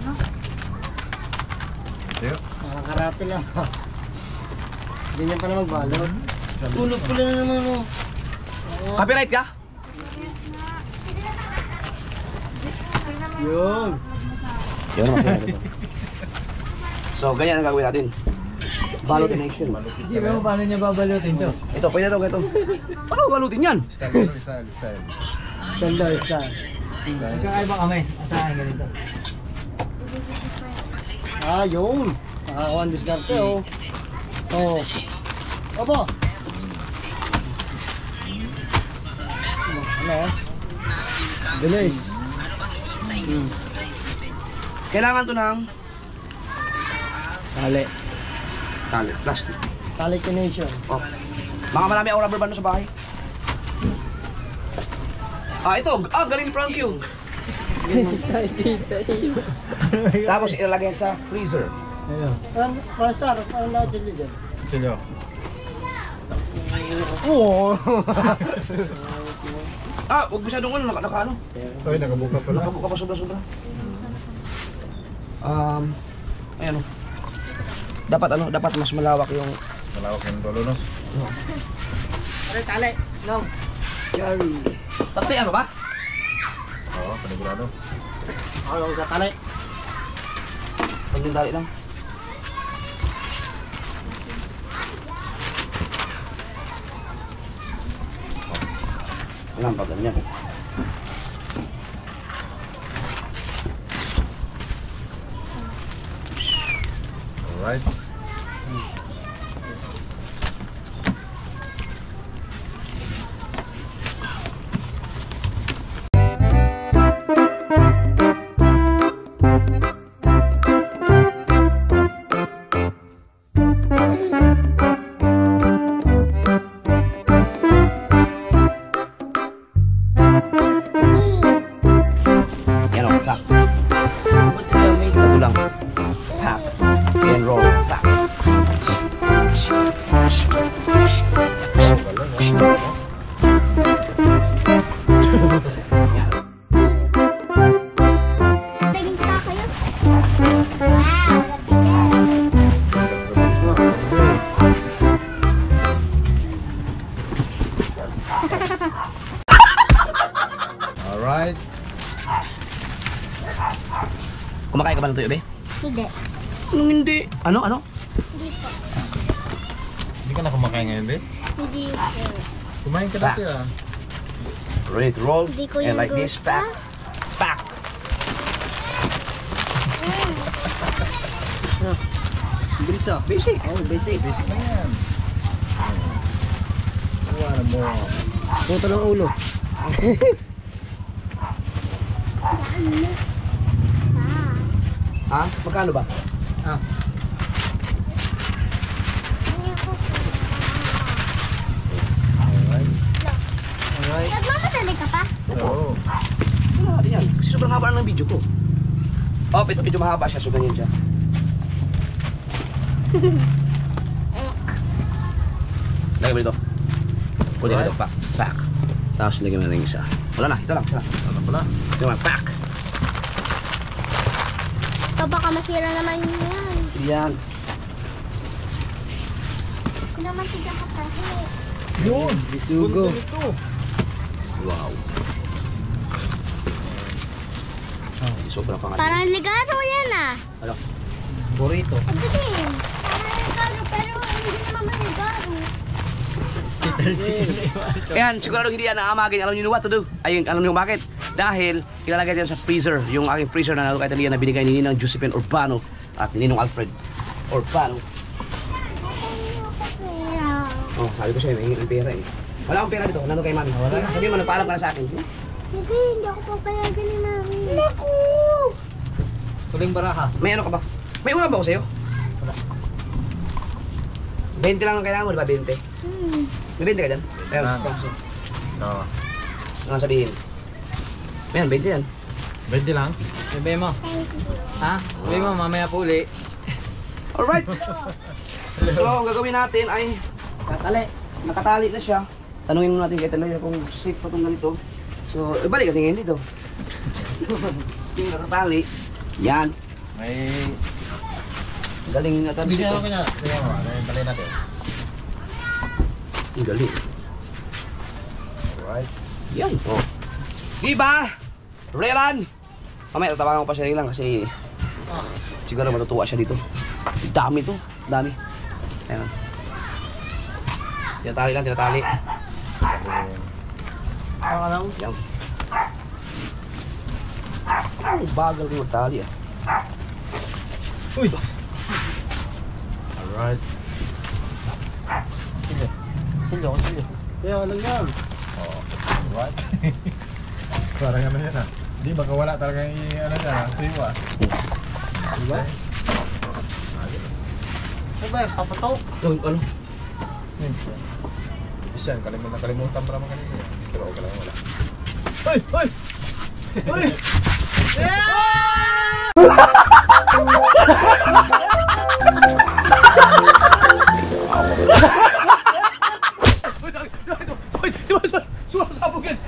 Tiyo. Parang karate lang. Ganyan pala magbalot. Tulog pala na naman mo. Copyright ka? Yun. Yun naman. So, ganyan ang gagawin natin. Balutination. Hindi mo paano niya babalutin to? Ito, pwede ito, ito. Paano balutin yan? Style. Standard style. Magkakaiba kami. Asahin ganito. Ah, yun. Nakakuha ang diskarte, oh. Oh. Opo. Ano? Bilis. Kailangan to ng Tali. tali, plastic. Talikination. Oh. Mga marami ako rubber band sa bahay. Ito. Galing ni Frank you. Tapos ilalagay sa freezer. Ayun. Para star, parang na-jelly dyan. Tiyo. Oo. Huwag masyadong ano, naka ano. Ay, nakabuka pala. Nakabuka pa sobra-sobra. Ayan o. Dapat mas malawak yung... Malawak yung dolonos. Tali. No. Jerry. Tatli ano ba? Oo, panigurado. Ako sa tali. Pagdindali lang. Alam pa ganyan. Alright. Yan o, pack. Ito lang. Pack. And roll. Pack. Naging ka kayo? Wow, Alright. Kumakain ka ba ng tuyo, be? hindi. Anong hindi? Ano? Hindi po. Hindi ka na kumakain ngayon, be? Hindi po. Kumain ka Back. dati ah. Ready to roll. Hindi ko And yung like this, gusto. pack. Pack. Bilis ah. Basic. Oh, basic. Basic na yan. Wala mo. Puto ng ulo. Ha? Magkano ba? Nagmamadali ka pa? Oo. Wala natin yan. Kasi sobrang haba lang ng video ko. Ito medyo mahaba siya, so ganyan siya. Lagay mo dito. Pwede dito, pack. Pack. Tapos lagyan mo na yung isa. Wala na, ito lang. Ano pala? Ito lang, pack. Ito baka masira naman yan. Yan. Kung naman siya ka pa. Yun! Bisugo. Wow. Sobrang pangalan. Parang ligaro yan ah. Ano? Burrito. Ang galing. Parang ligaro pero hindi naman maligaro. Ayan, sigurado hindi yan naamagin. Alam niyo what to do? Ayun, alam niyo bakit? Dahil ilalagay yan sa freezer. Yung aking freezer na kay Talia na binigay ni Ninang Josephine Urbano at ni Ninong Alfred Urbano. Oh, sabi ko sa'yo, may hingin pera eh. Wala akong pera dito, nandun kay mami. Wala. Sabi mo, nagpaalam ka na sa akin. Hindi ako papayagan ni Mami. Naku! Tuling baraha. May ano ka ba? May ulam ba ako sa'yo? Wala. 20 lang ang kailangan mo, di ba? 20? May 20 ka dyan? Ayun, Ah. Oo. ano sabihin? Ayan, 20 yan. 20 lang? Sabi mo. Thank you. Ha? Sabi mo, mamaya po uli. Alright! So, ang gagawin natin ay nakatali na siya. Tanungin mo natin kay Talia kung safe pa itong ganito. So, balik natin ngayon dito. Yung nakatali, yan. May... Galing na tabi Bigyan ito. ko niya. Tingnan mo, talay natin. Ang galing. Alright. Yan. Oh. Diba? Relan! Mamaya, tatawagan ko pa siya lang kasi siguro matutuwa siya dito. Dami to. Dami. Ayan. Tinatali lang, tinatali. Lang. Yan. Oh, bagal ko magtali ah. Uy! Alright. Silyo. Kaya lang yan. Alright. Parang naman yan ah. Hindi, baka wala talaga yung ano dyan ah. Tuyo ah. Diba? Ayos. Ano ba yan? Papatok? Ano? Isyan, nakalimutan pa naman kanina. Pero okay lang wala. Uy! Uy! Uy! Uy! Sumasabog yan!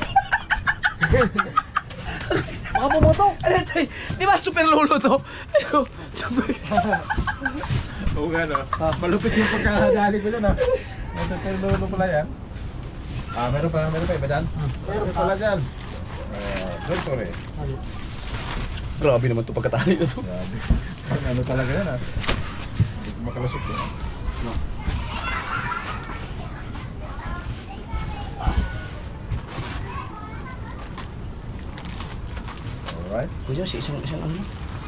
Baka pumotok! Ano ito? Di ba super lolo to? Ano? Super... Oo nga no. Malupit yung pagkakadali ko dyan ah. Nasa lolo pala yan. Meron pa iba dyan? Meron pala dyan. Don't worry. Grabe naman to pagkatali na to. Grabe. Ano talaga yan ah. Hindi ko makalasok yun. Alright. Kuya, si isang ano?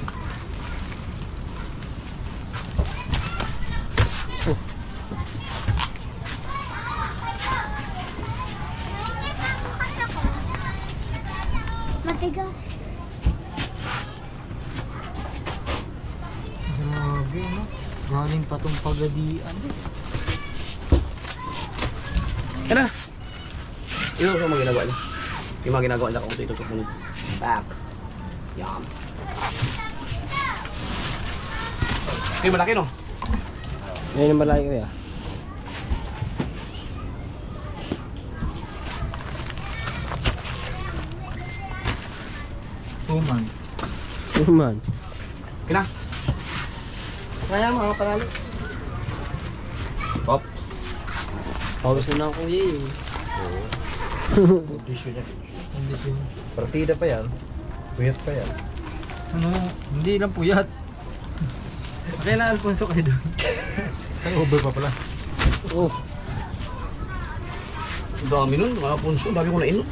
Matigas. Grabe, no? Galing pa tong pagadian. Yan na! Ito sa mga ginagawa niya. Yung mga ginagawa niya kung ito sumunod. Back. Yum. Okay, malaki no? Ngayon yung malaki ko yan. Suman. Suman. Okay na. Kaya mga panalo. Pop. Pawis na ako eh. Condition yan. Kondisyon. Partida pa yan. Puyat pa yan. Ano? Hindi lang puyat. Kailan Alfonso kayo doon? Ay, over pa pala. Oh. Ang dami nun, mga punso. Dami ko na inom.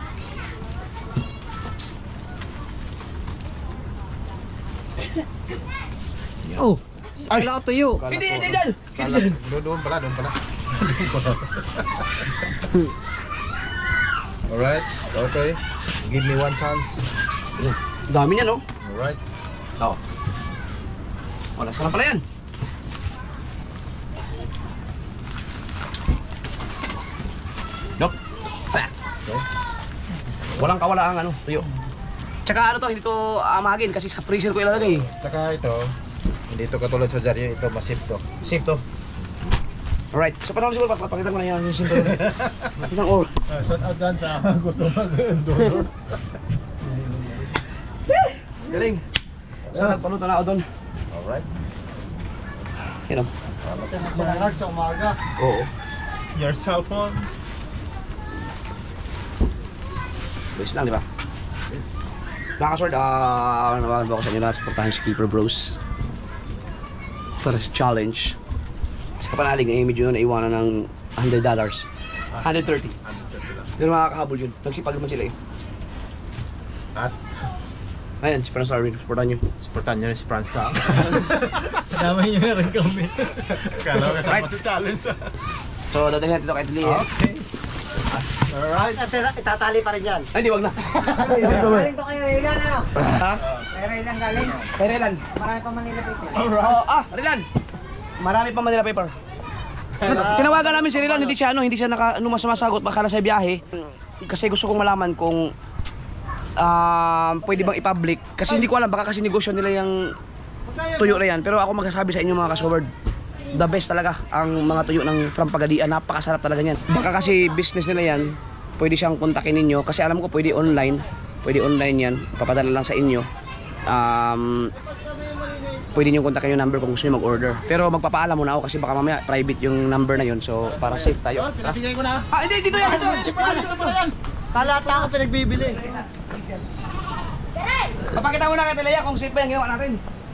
Oh. Ay. Wala ko tuyo. Hindi, hindi dyan! Doon pala. Alright, okay. Give me one chance. Ang dami niya no? Alright. Oo. Wala, saan pala yan? Nope. Back. Okay. Walang kawala ang ano, tuyo. Tsaka ano to, hindi to amagin kasi sa freezer ko ilalagay. Tsaka ito, hindi ito katulad sa Jaryo, ito masip to. Safe to. Alright, so paano siguro pakita ko na yan yung simple. Ilang or. Shout out dyan sa gusto mag-donors. Galing. Sana paluto na ako doon. Alright. Yan o. Sa umaga. Oo. Your cellphone. Base lang, di ba? Yes. Mga kasword, nabagan ba ako sa inyo na supportahan si Keeper Bros para sa challenge. Sa kapanalig na medyo naiwanan ng $100. 130. Pero makakahabol yun. Nagsipag naman sila eh. At Ayan, si Franz Armin, supportahan nyo. supportan nyo na si Franz na. Kasama nyo na rin kami. Kala ko kasama Right. sa challenge. So, dadalhin natin ito kay Tili. Okay. Alright. Itatali pa rin yan. Ay, di, wag na. Galing to kayo, Relan ano? Ha? Kay Relan galing. Kay Relan. Marami pa Manila Paper. Relan. Marami pa Manila paper. Tinawagan namin si Relan, hindi siya sumasagot baka sa biyahe. Kasi gusto kong malaman kung pwede bang i-public. Kasi hindi ko alam, baka kasi negosyo nila yung tuyo na yan. Pero ako magsasabi sa inyo mga kasword, the best talaga ang mga tuyo ng from Pagadian. Napakasarap talaga yan. Baka kasi business nila yan, pwede siyang kontakin ninyo. Kasi alam ko pwede online yan. Papadala lang sa inyo. pwede nyo kontakin yung number kung gusto nyo mag-order. Pero magpapaalam muna ako kasi baka mamaya private yung number na yun. So para safe tayo. Pinabigay ko na. Hindi, dito yan! Hindi pala yan. Kalata ako pinagbibili. Papakita mo na kay Telea kung safe ba yung ginawa natin.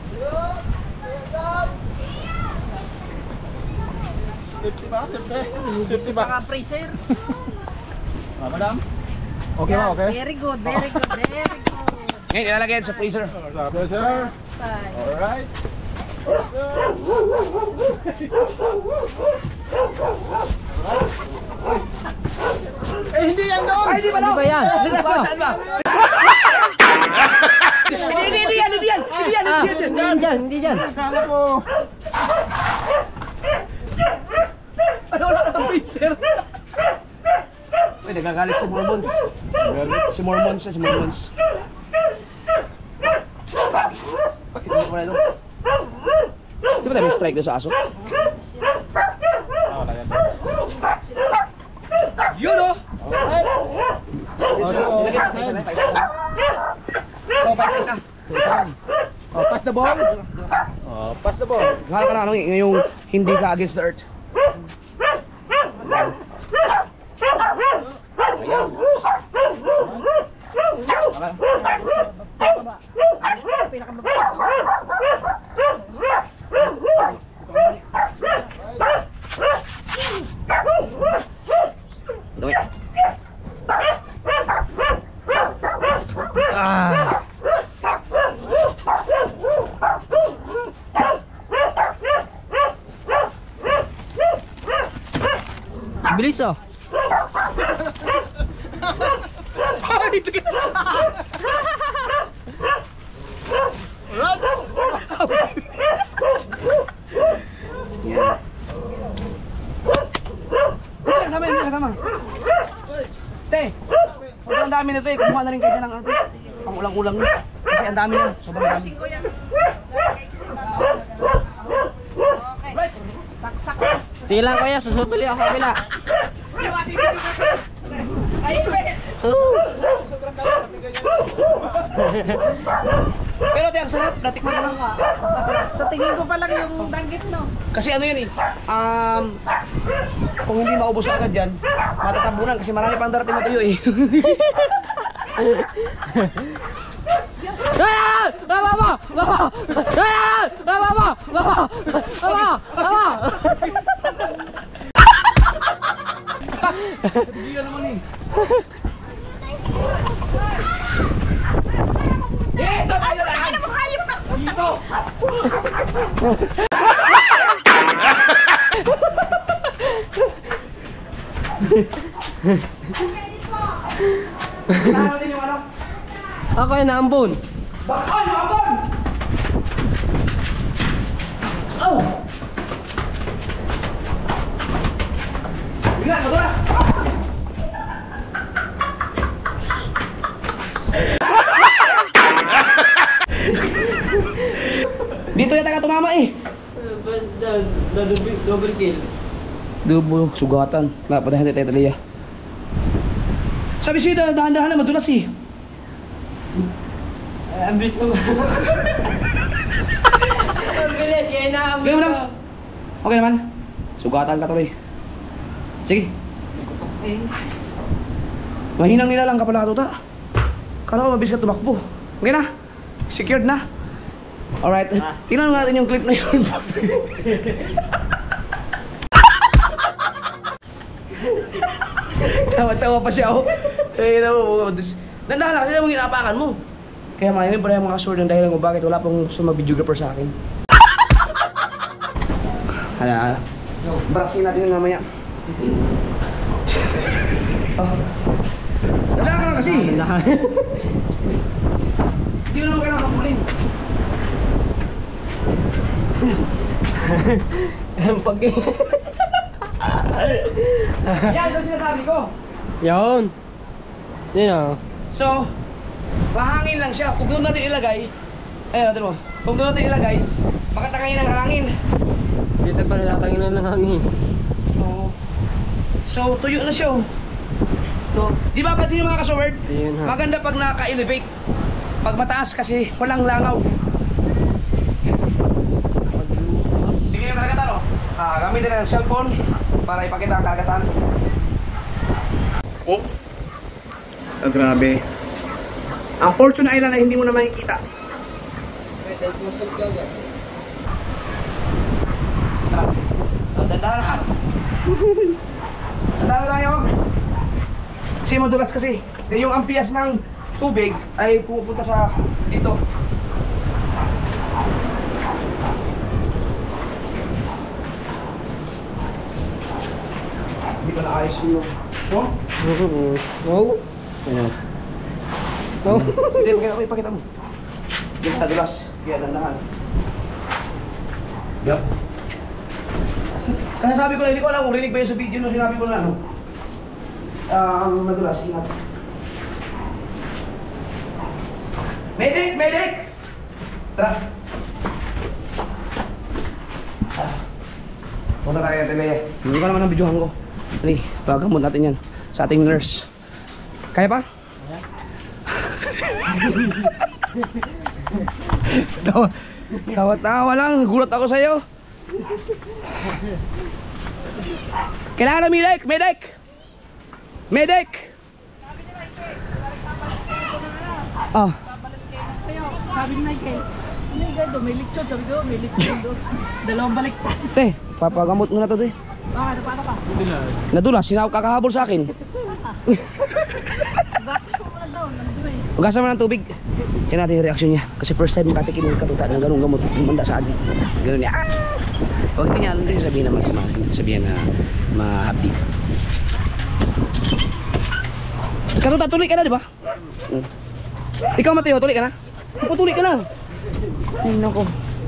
Safety ba? Safety ba? Mga freezer. Madam? Okay ba? Okay? Very good, very good, very good. Ngayon, ilalagay yan sa freezer. Sabi, sir. Fine. Alright. Eh, hindi yan doon! Ay, hindi ba daw? Hindi ba yan? Hindi ba? Saan ba? Hindi yan! Hindi dyan. Kala ko. Ano wala ka ng freezer? Uy, nagagalit si Mormons. Si Mormons. Bakit mo pala ito? Di ba tayo may strike doon sa aso? Yun o! Alright. Ilagay pa sa isa. So, pa isa. Oh, pass the ball. Oh, pass the ball. Hala ka na ano, yung hindi ka against the earth. Ayan. Dumi. Bilis oh. Hindi kasama. Te, sobrang dami nito eh. Kumuha na rin kayo ng ano. Ang ulang-ulang nyo. Kasi ang dami yan. Sobrang dami. Tila ko yan, susutuli ako kabila. Pero te, ang sarap. Natikman ko lang. Sa tingin ko pa lang yung danggit, no? Kasi ano yan eh. Kung hindi maubos agad yan, matatabunan kasi marami pang darating na tuyo eh. Gila naman eh. Dito tayo lang! Ano mo hayop ka? Dito! Saan natin yung ano? Ako yung naambon. Bakit? Maabon! Oh! Bigat, madulas! Dito yata ka tumama eh. Double kill. Double sugatan. Napadahan tayo Talia. Sabi siya, dahan-dahan na madulas eh. Ang bilis mo. Ang bilis, kaya naambon. Gawin mo lang. Okay naman. Sugatan ka tuloy. Sige. Mahinang nila lang kapala tuta. Kala ko mabilis ka tumakbo. Okay na. Secured na. Alright. Tingnan natin yung clip na yun. Tawa-tawa pa siya oh. Nandahan lang kasi mong inapakan mo. Kaya may pala yung mga sword ng dahilan kung bakit wala pong sumag-videographer sa akin. Hala, brasin natin yung mamaya. Oh. Nandahan ka lang kasi. Hindi mo naman kailangan makulin. Pag... Yan, ito sinasabi ko. Yun. Yun o. So, mahangin lang siya. Kung doon natin ilagay, ayun natin mo. Kung doon natin ilagay, makatangay ng hangin. Dito pa natatangin na ng hangin. Oo. So, tuyo na siya oh. No. Di ba pansin yung mga kasaward? Yun ha. Maganda pag naka-elevate. Pag mataas kasi walang langaw. Gamitin na ng cellphone para ipakita ang karagatan. Oh, grabe. Ang Fortune Island ay hindi mo na makikita. Tara. Dandahan. Dandahan tayo. Kasi madulas kasi. Yung ampias ng tubig ay pupunta sa dito. Hindi pa naayos yung... Oh? Wow. Hindi, ipakita mo. Hindi ka nadulas. Kaya dandahan. Yup. Kaya sabi ko lang, hindi ko alam kung rinig ba yun sa video nung sinabi ko na ano. Ang nadulas, ingat. Medic! Medic! Tara! Punta tayo natin Leia. Hindi ko naman ang videohan ko. Dali, pagamot natin yan sa ating nurse. Kaya pa? Tawa-tawa lang, gulat ako sa'yo. Kailangan na medic! Medic! Medic! Ah. Sabi ni Michael, may lechon. Sabi ko, may lechon doon. Dalawang baliktad. Te, papagamot mo na to, te. Bakit? Paano ka? Nadulas, kakahabol sa akin. Gasin ko muna doon. Hugasan mo ng tubig. Yan natin yung reaksyon niya. Kasi first time katikin yung katuta ng ganung gamot. Manda sa adik. Ganun niya. Ah! Huwag niya alam din sabihin na matama. Hindi sabihin na ma-happy. Katuta, tuloy ka na, di ba? Ikaw, Mateo, tuloy ka na? Ikaw, tuloy ka na. Ay, nako.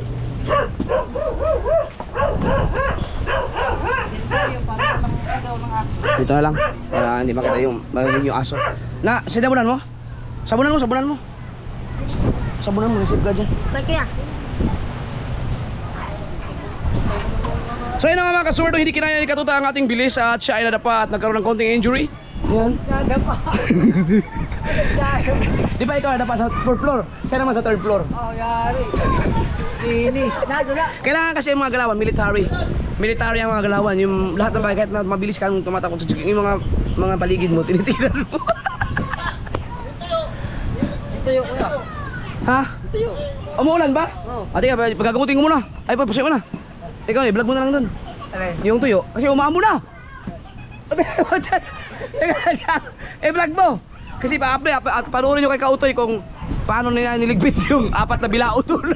Dito na lang. Para hindi makita yung aso. Na, sabunan mo? Sabunan mo. Sabunan mo, receive ka dyan. Ba't kaya? So yun nga mga kasurdo, hindi kinaya ni Katuta ang ating bilis at siya ay nadapa at nagkaroon ng konting injury. Yan. Nadapa. Di ba ikaw nadapa sa 4th floor? Siya naman sa 3rd floor. Oh, yari. Finish. Nadula. Kailangan kasi yung mga galawan, military. Military ang mga galawan. Yung lahat ng bagay, kahit mabilis kang tumatakot sa chicken, yung mga paligid mo, tinitiran mo. Ito yung kuya. Ha? Ito yung. Umuulan ba? Oo. Ate ka, pagagamutin ko muna. Ay, pagpasay mo na. Ikaw vlog mo na lang dun. Yung tuyo, kasi umamo na. Vlog mo. Kasi panoorin nyo kay Kautoy kung paano nila niligpit yung 4 na bilao doon.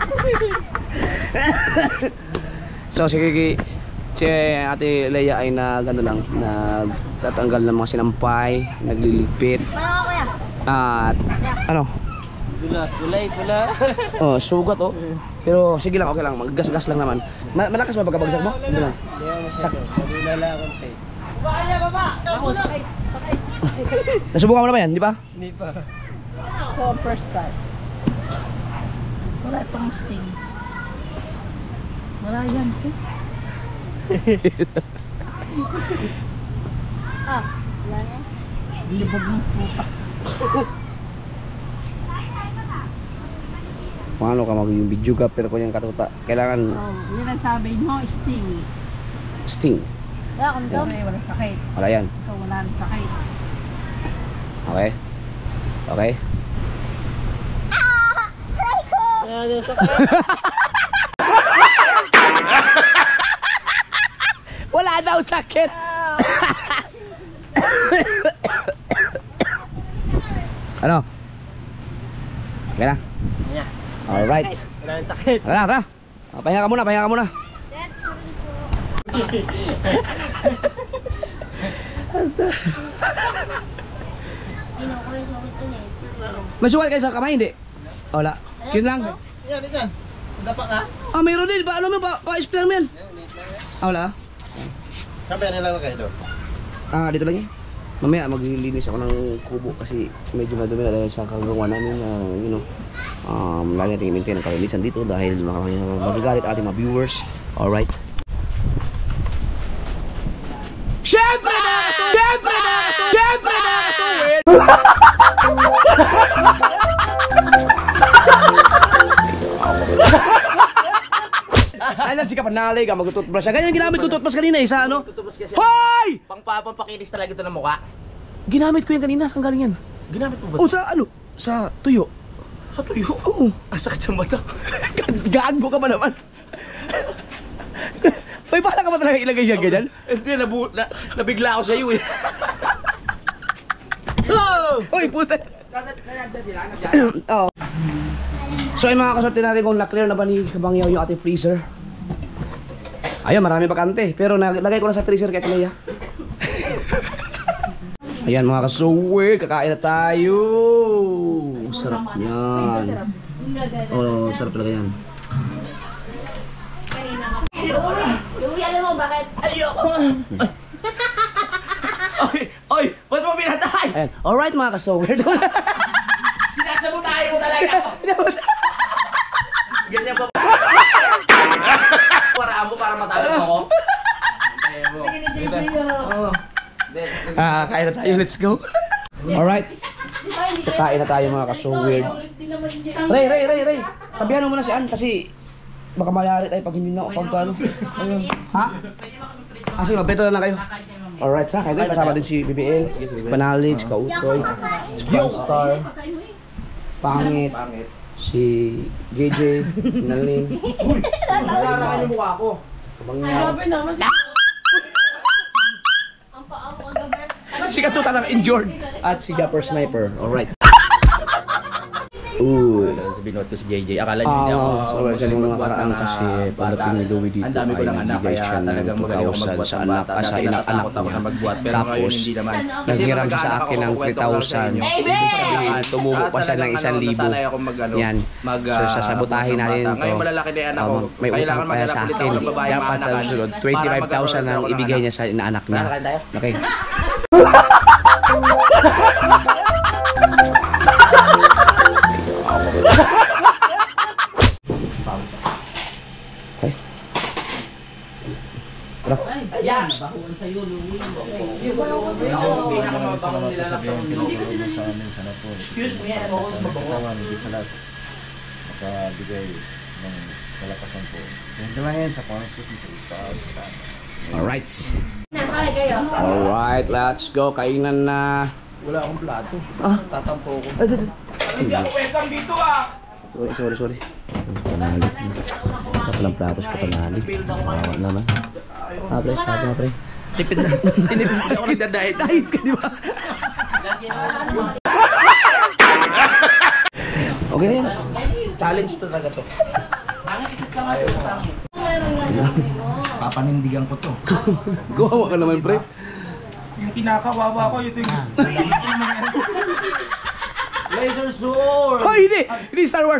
So si Ate Leia ay nagtatanggal ng mga sinampay, nagliligpit. Paano kuya? At ano? Pula. Oh, sugat oh. Pero sige lang, okay lang. Maggas-gas lang naman. Malakas ba pagkabagsak mo? Hindi lang. Madulala akong tayo. Ako, sakay. Nasubukan mo na ba yan, di ba? Hindi pa. Ako, first time. Wala itong sting. Wala yan. Ah, wala na. Libog ng puta. Paano ka magiging video ka pero kung yung Katuta? Kailangan Oh, yun ang sabi mo, sting. sting. Wala kang dog. Okay, wala sakit. Wala yan. Ikaw wala rin sakit. Okay? Okay? Ano sakit? Wala daw sakit! Ano? Okay na? Yeah. Alright. Wala nang sakit. Tara. Pahinga ka muna. May sugat kayo sa kamay, hindi? Wala. Yun lang. Yan. Dapa ka? Ah, mayroon din. Ano mo? Pa-explain mo yan. Ah, wala. Kamaya nilang kayo doon. Ah, dito lang yan. Mamaya maglilinis ako ng kubo kasi medyo madumi na dahil sa kagagawa namin na, lagi natin i-maintain ang kalinisan dito dahil magagalit ating mga viewers. Alright. Siyempre mga kasuwin! Ay, ka panalig, mag-toothbrush siya. Ganyan ginamit ko toothbrush kanina eh, sa ano? Hoy! Pampakinis talaga ito ng mukha. Ginamit ko yan kanina, saan galing yan? Ginamit mo ba? O sa ano? Sa tuyo. Sa tuyo? Oo. Sakit sa mata. Gago ka ba naman? May bala ka ba talaga ilagay siya ganyan? Hindi, nabigla ako sa iyo eh. Hoy, puta! Oo. So ay mga kasorte natin kung na-clear na ba ni Kabangyaw yung ating freezer. Ayun, marami bakante. Pero nalagay ko na sa freezer kaya Leia. Ayan mga kasuwer, kakain na tayo. Sarap yan. Oh, sarap talaga yan. Louie, alam mo bakit? Oy, ba't mo pinatay? Ayan. Alright mga kasuwer. Sinasabutahin mo talaga ako. Ganyan ba? Paraan mo para matalo ako. Kain na tayo, let's go. Alright. Kakain na tayo mga kasuwer. Ray. Tabihan mo na si Ann kasi baka mayari tayo pag hindi na pag ano. Ha? Sige, mabeto na lang kayo. Alright, sa kayo kasama din si BBL, Panalig, si Kautoy, si Fragstar, Pangit, si JJ, Nalin. Narakan yung mukha ko. Si Katuta lang injured. At si Japper Sniper. Alright. Ooh. Binuot ko si JJ. Akala niyo hindi ako sa mga nakaraan kasi pagdating ni Louie dito ang dami ko lang anak kaya talagang magaling ako magbuhat sa anak, sa ilang anak niya. Pero ngayon hindi naman. Naghiram siya sa akin ng 3,000. Ibig sabihin, tumubo pa siya ng 1,000. Yan. So sasabotahin natin ito. Ngayon malalaki na yung anak ko. May utang pa siya sa akin. Dapat sa susunod, 25,000 ang ibigay niya sa inaanak niya. Okay. Ayan! Excuse me, ano ako sa katawan, hindi sa lahat makabigay ng kalakasan po. Hindi lang yan sa pangsus nito. Alright. Nakakay kayo. Alright, let's go. Kainan na. Wala akong plato. Tatampo ko. Hindi ako welcome dito Sorry. Panalig. Papalang platos ka panalig. Kawawa naman. Pre. Tipid na. Tinipid ako nagda-diet. Diet ka, di ba? Okay na yan. Challenge to talaga to. Papanindigan ko to. Kawawa ka naman, pre. Yung kinakawawa ko, ito yung... Laser sword! Oh, hindi! Hindi Star Wars.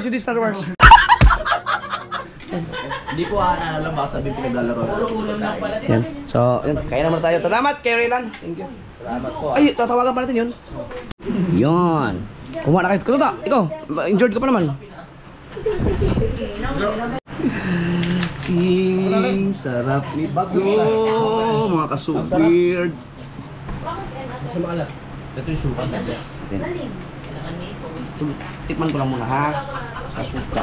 Hindi ko alam ba sabihin pinaglalaro. Yan. So, yan. Kaya naman tayo. Salamat kay Raylan. Thank you. Salamat po. Ay, tatawagan pa natin yun. Yun. Kumuha na kayo. Kututa, ikaw. Injured ka pa naman. King, sarap nito. Mga kasubird. Sa mga alam. Ito yung suka. Tikman ko lang muna ha. Sa suka.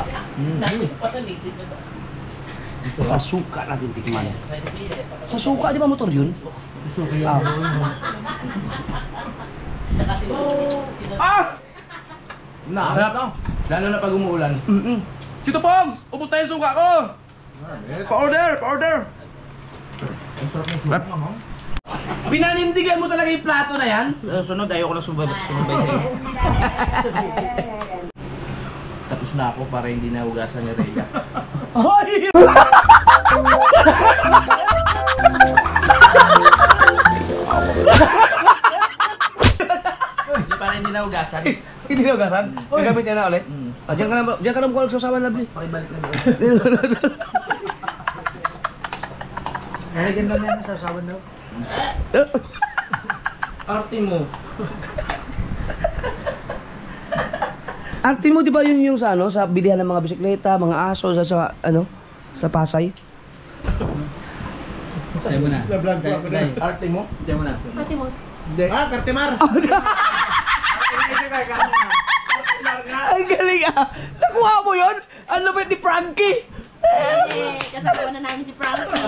Sa suka natin tikman. Sa suka, di ba motor yun? Sarap no? Lalo na pag umuulan. Tito Pogs! Ubus tayo yung suka ko! Pa-order! Pinanindigan mo talaga yung plato na yan? Sunod, ayoko na sumabay sa'yo. Tapos na ako para hindi na hugasan ni Rhea. Hoy! Hindi para hindi na hugasan. Hindi na ugasan? Gagamit niya na ulit? Diyan ka na mukha nagsasawa na Lovely. Pakibalik na doon. Nalagyan lang yan sa sasawan daw. Arte mo. Arte mo, di ba yun yung sa ano, sa bilihan ng mga bisikleta, mga aso, sa ano, sa Pasay? Tayo mo na. Arte mo? Tayo mo na. Pati mo. Ah, Kartemar! Ang galing ah! Nakuha mo yun? Ang lupit ni Frankie! Kasama na namin si Frankie.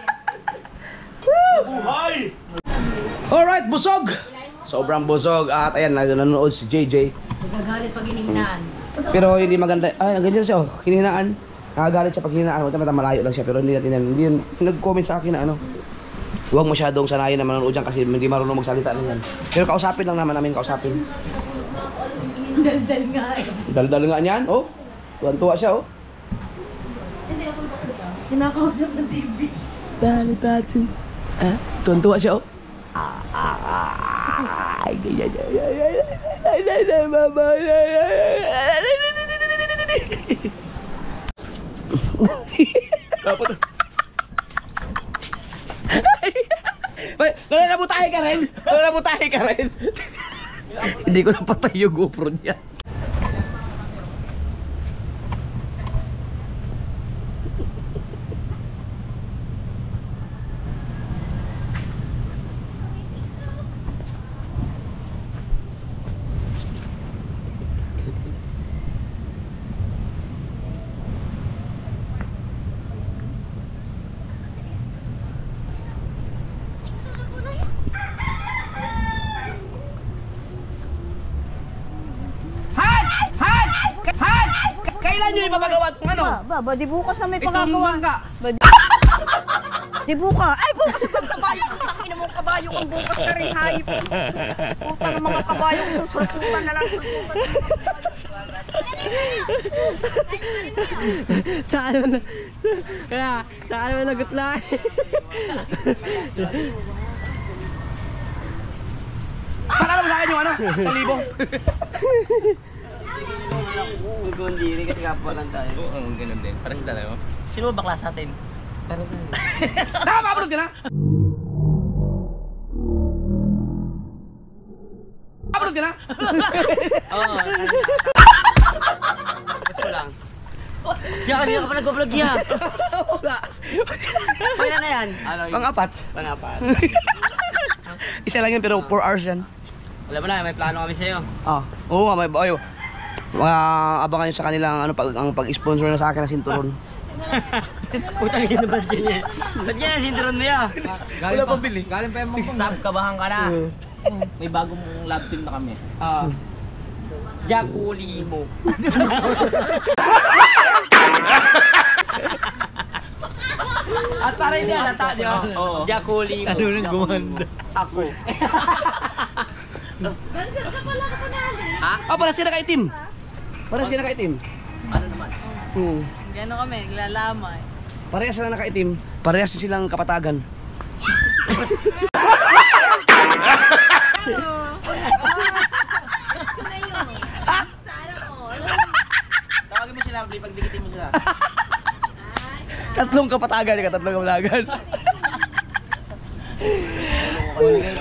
Alright, busog! Sobrang busog at ayan, nanonood si JJ. Nagagalit pag hinihinaan. Pero hindi maganda. Ay, ganyan siya oh. Hinihinaan. Nakagalit siya pag hinihinaan. Mata malayo lang siya pero hindi natin yan. Hindi yun. Nag-comment sa akin na ano. Huwag masyadong sanayin na manonood dyan kasi hindi marunong magsalita na yan. Pero kausapin lang naman namin, kausapin. Daldal nga eh. Dal-dal nga niyan, oh. Tuwan-tuwa siya, oh. Kinakausap ng TV. Dali-dali. Ah, tuwan-tuwa siya, oh. Ay, ganyan. Nananabutahe ka rin? Nananabutahe ka rin? Hindi ko napatay yung GoPro niya. Kailan nyo ipapagawa itong ano? Ba, di bukas na may Itong pagagawa. mangga. Di bukas. Ay, bukas ang kabayo. Takin mo kabayo kung bukas ka rin hayop. Puta ng mga kabayo kung sulputan na lang sulputan. Sa ano na? Kaya, sa ano na nagutla? Para mo sa akin yung ano? 1,000. Magkundiri kasi kapwa lang tayo. Oo, ganun din. Para sa tayo. Sino ba bakla sa atin? Para sa atin. Nakapapanood ka na? Nakapapanood ka na? Oo. Gusto ko lang. Yan, kanina ka pa nag-vlog yan. Kaya na yan. Pang-apat. Isa lang yan pero 4 hours yan. Alam mo na, may plano kami sa'yo. Ah, oo nga, may bayo. Abangan nyo sa kanilang ano, ang pag-sponsor na sa akin na sinturon. Putang ina ba yan? Ba't yan ang sinturon mo yan? Wala pang bili. Galing pa yung mga sab, kabahan ka na. May bagong lab team na kami. Jakuli mo. At para hindi halata, di ba? Jakuli mo. Ano nang gumanda? Ako. Gansan ka pala ka natin. Ah, para sila kaitim. Para sila kaitim. Ano naman? Gano'n kami, naglalamay. Parehas sila nakaitim. Parehas silang kapatagan. Tawagin mo sila, pagdikitin mo sila. Tatlong kapatagan, tatlong kapatagan.